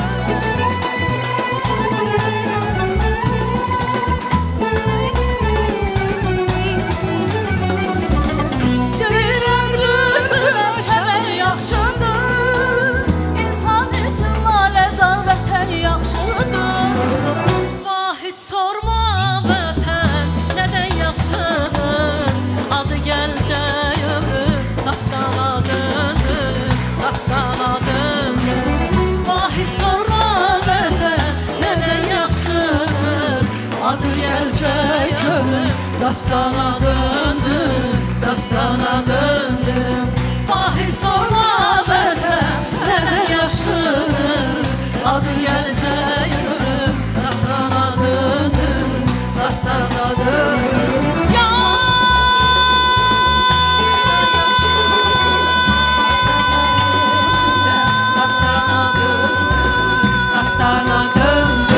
Deyirlər bülbülə kəmən yaxşıdır, insan üçün laləzar vətən yaxşıdır. Vahid sorma vətən nədən yaxşıdır, adı gəlcək ömür dastana döndü, dastana döndü. Vahid sorma vətən nədən yaxşıdır, adı gəlcək ömür dastana döndü, dastana döndü. Vahid sorma vətən nədən yaxşıdır, adı gəlcək ömür dastana döndü, dastana döndü. Ya dastana döndü, dastana döndü.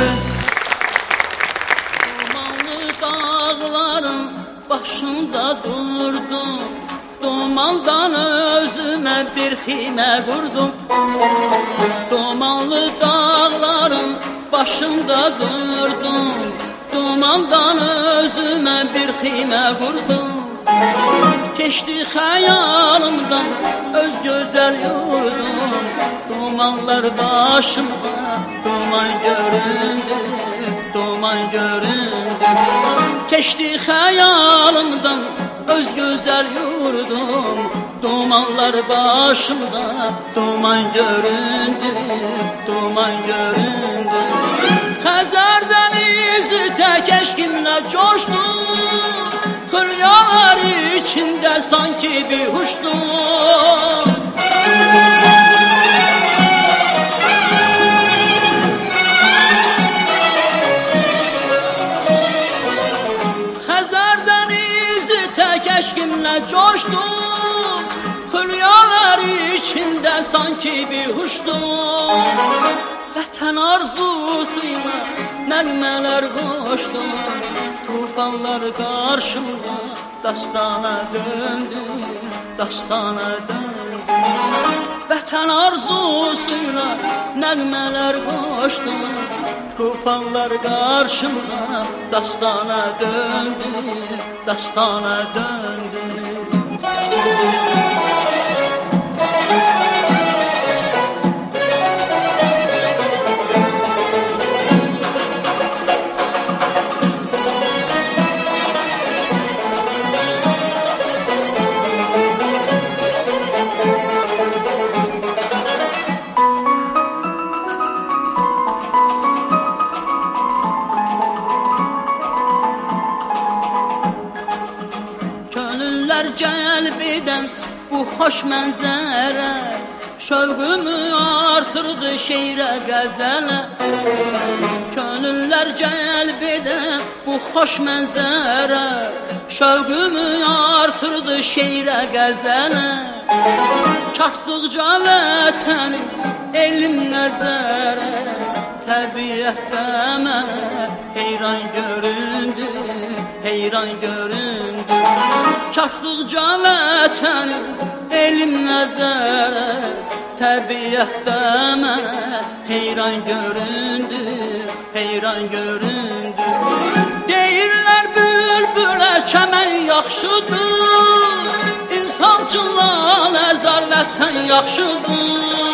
Dumanlı dağların başında durdum, dumandan özüme bir ximə qurdum. Dumanlı dağların başında durdum, dumandan özüme bir ximə qurdum. Keçdi xəyalımdan öz gözəl yurdum, dumanlar başımda duman göründü, duman göründü. Keçdi xəyalımdan öz gözəl yurdum, dumanlar başımda duman göründü, duman göründü. Xəzər dənizi tək eşqimlə coşdu, hülyalar içində sanki bir huşdu. Xəzər dənizi tək eşqimlə coşdu, hülyalar içində sanki bir huşdu. Vətən arzusuyla nəğmələr qoşdum, tufanlar qarşımda dastana döndü, dastana döndü. Vətən arzusuyla nəğmələr qoşdum, tufanlar qarşımda dastana döndü, dastana döndü. xoş mənzərə şövqümü artırdı şeirə qəzələ. Könüllər cəlb edə bu xoş mənzərə şövqümü artırdı şeirə qəzələ. Çatdıqca vətəni elm nəzərə təbiətdə mənə heyran göründü, heyran göründü. Çatdıqca vətəni elm nəzərə təbiətdə mənə heyran göründü, heyran göründü. Deyirlər bülbülə çəmən yaxşıdır, İnsancılar əzar vətən yaxşıdır.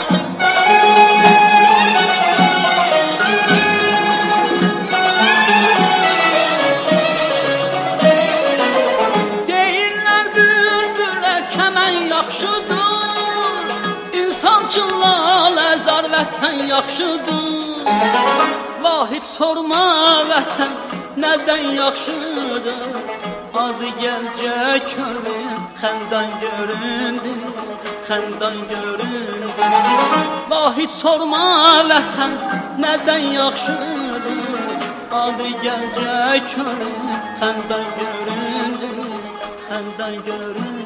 Deyirlər bülbülə kəmən yaxşıdır, İnsancılar əzar vətən yaxşıdır. Vahid sorma vətən nədən yaxşıdır, adı gəlcə körüm xəndan göründü, xəndan göründü. Vahid sorma vətən nədən yaxşıdır, adı gəlcə körüm xəndan göründü, xəndan göründü.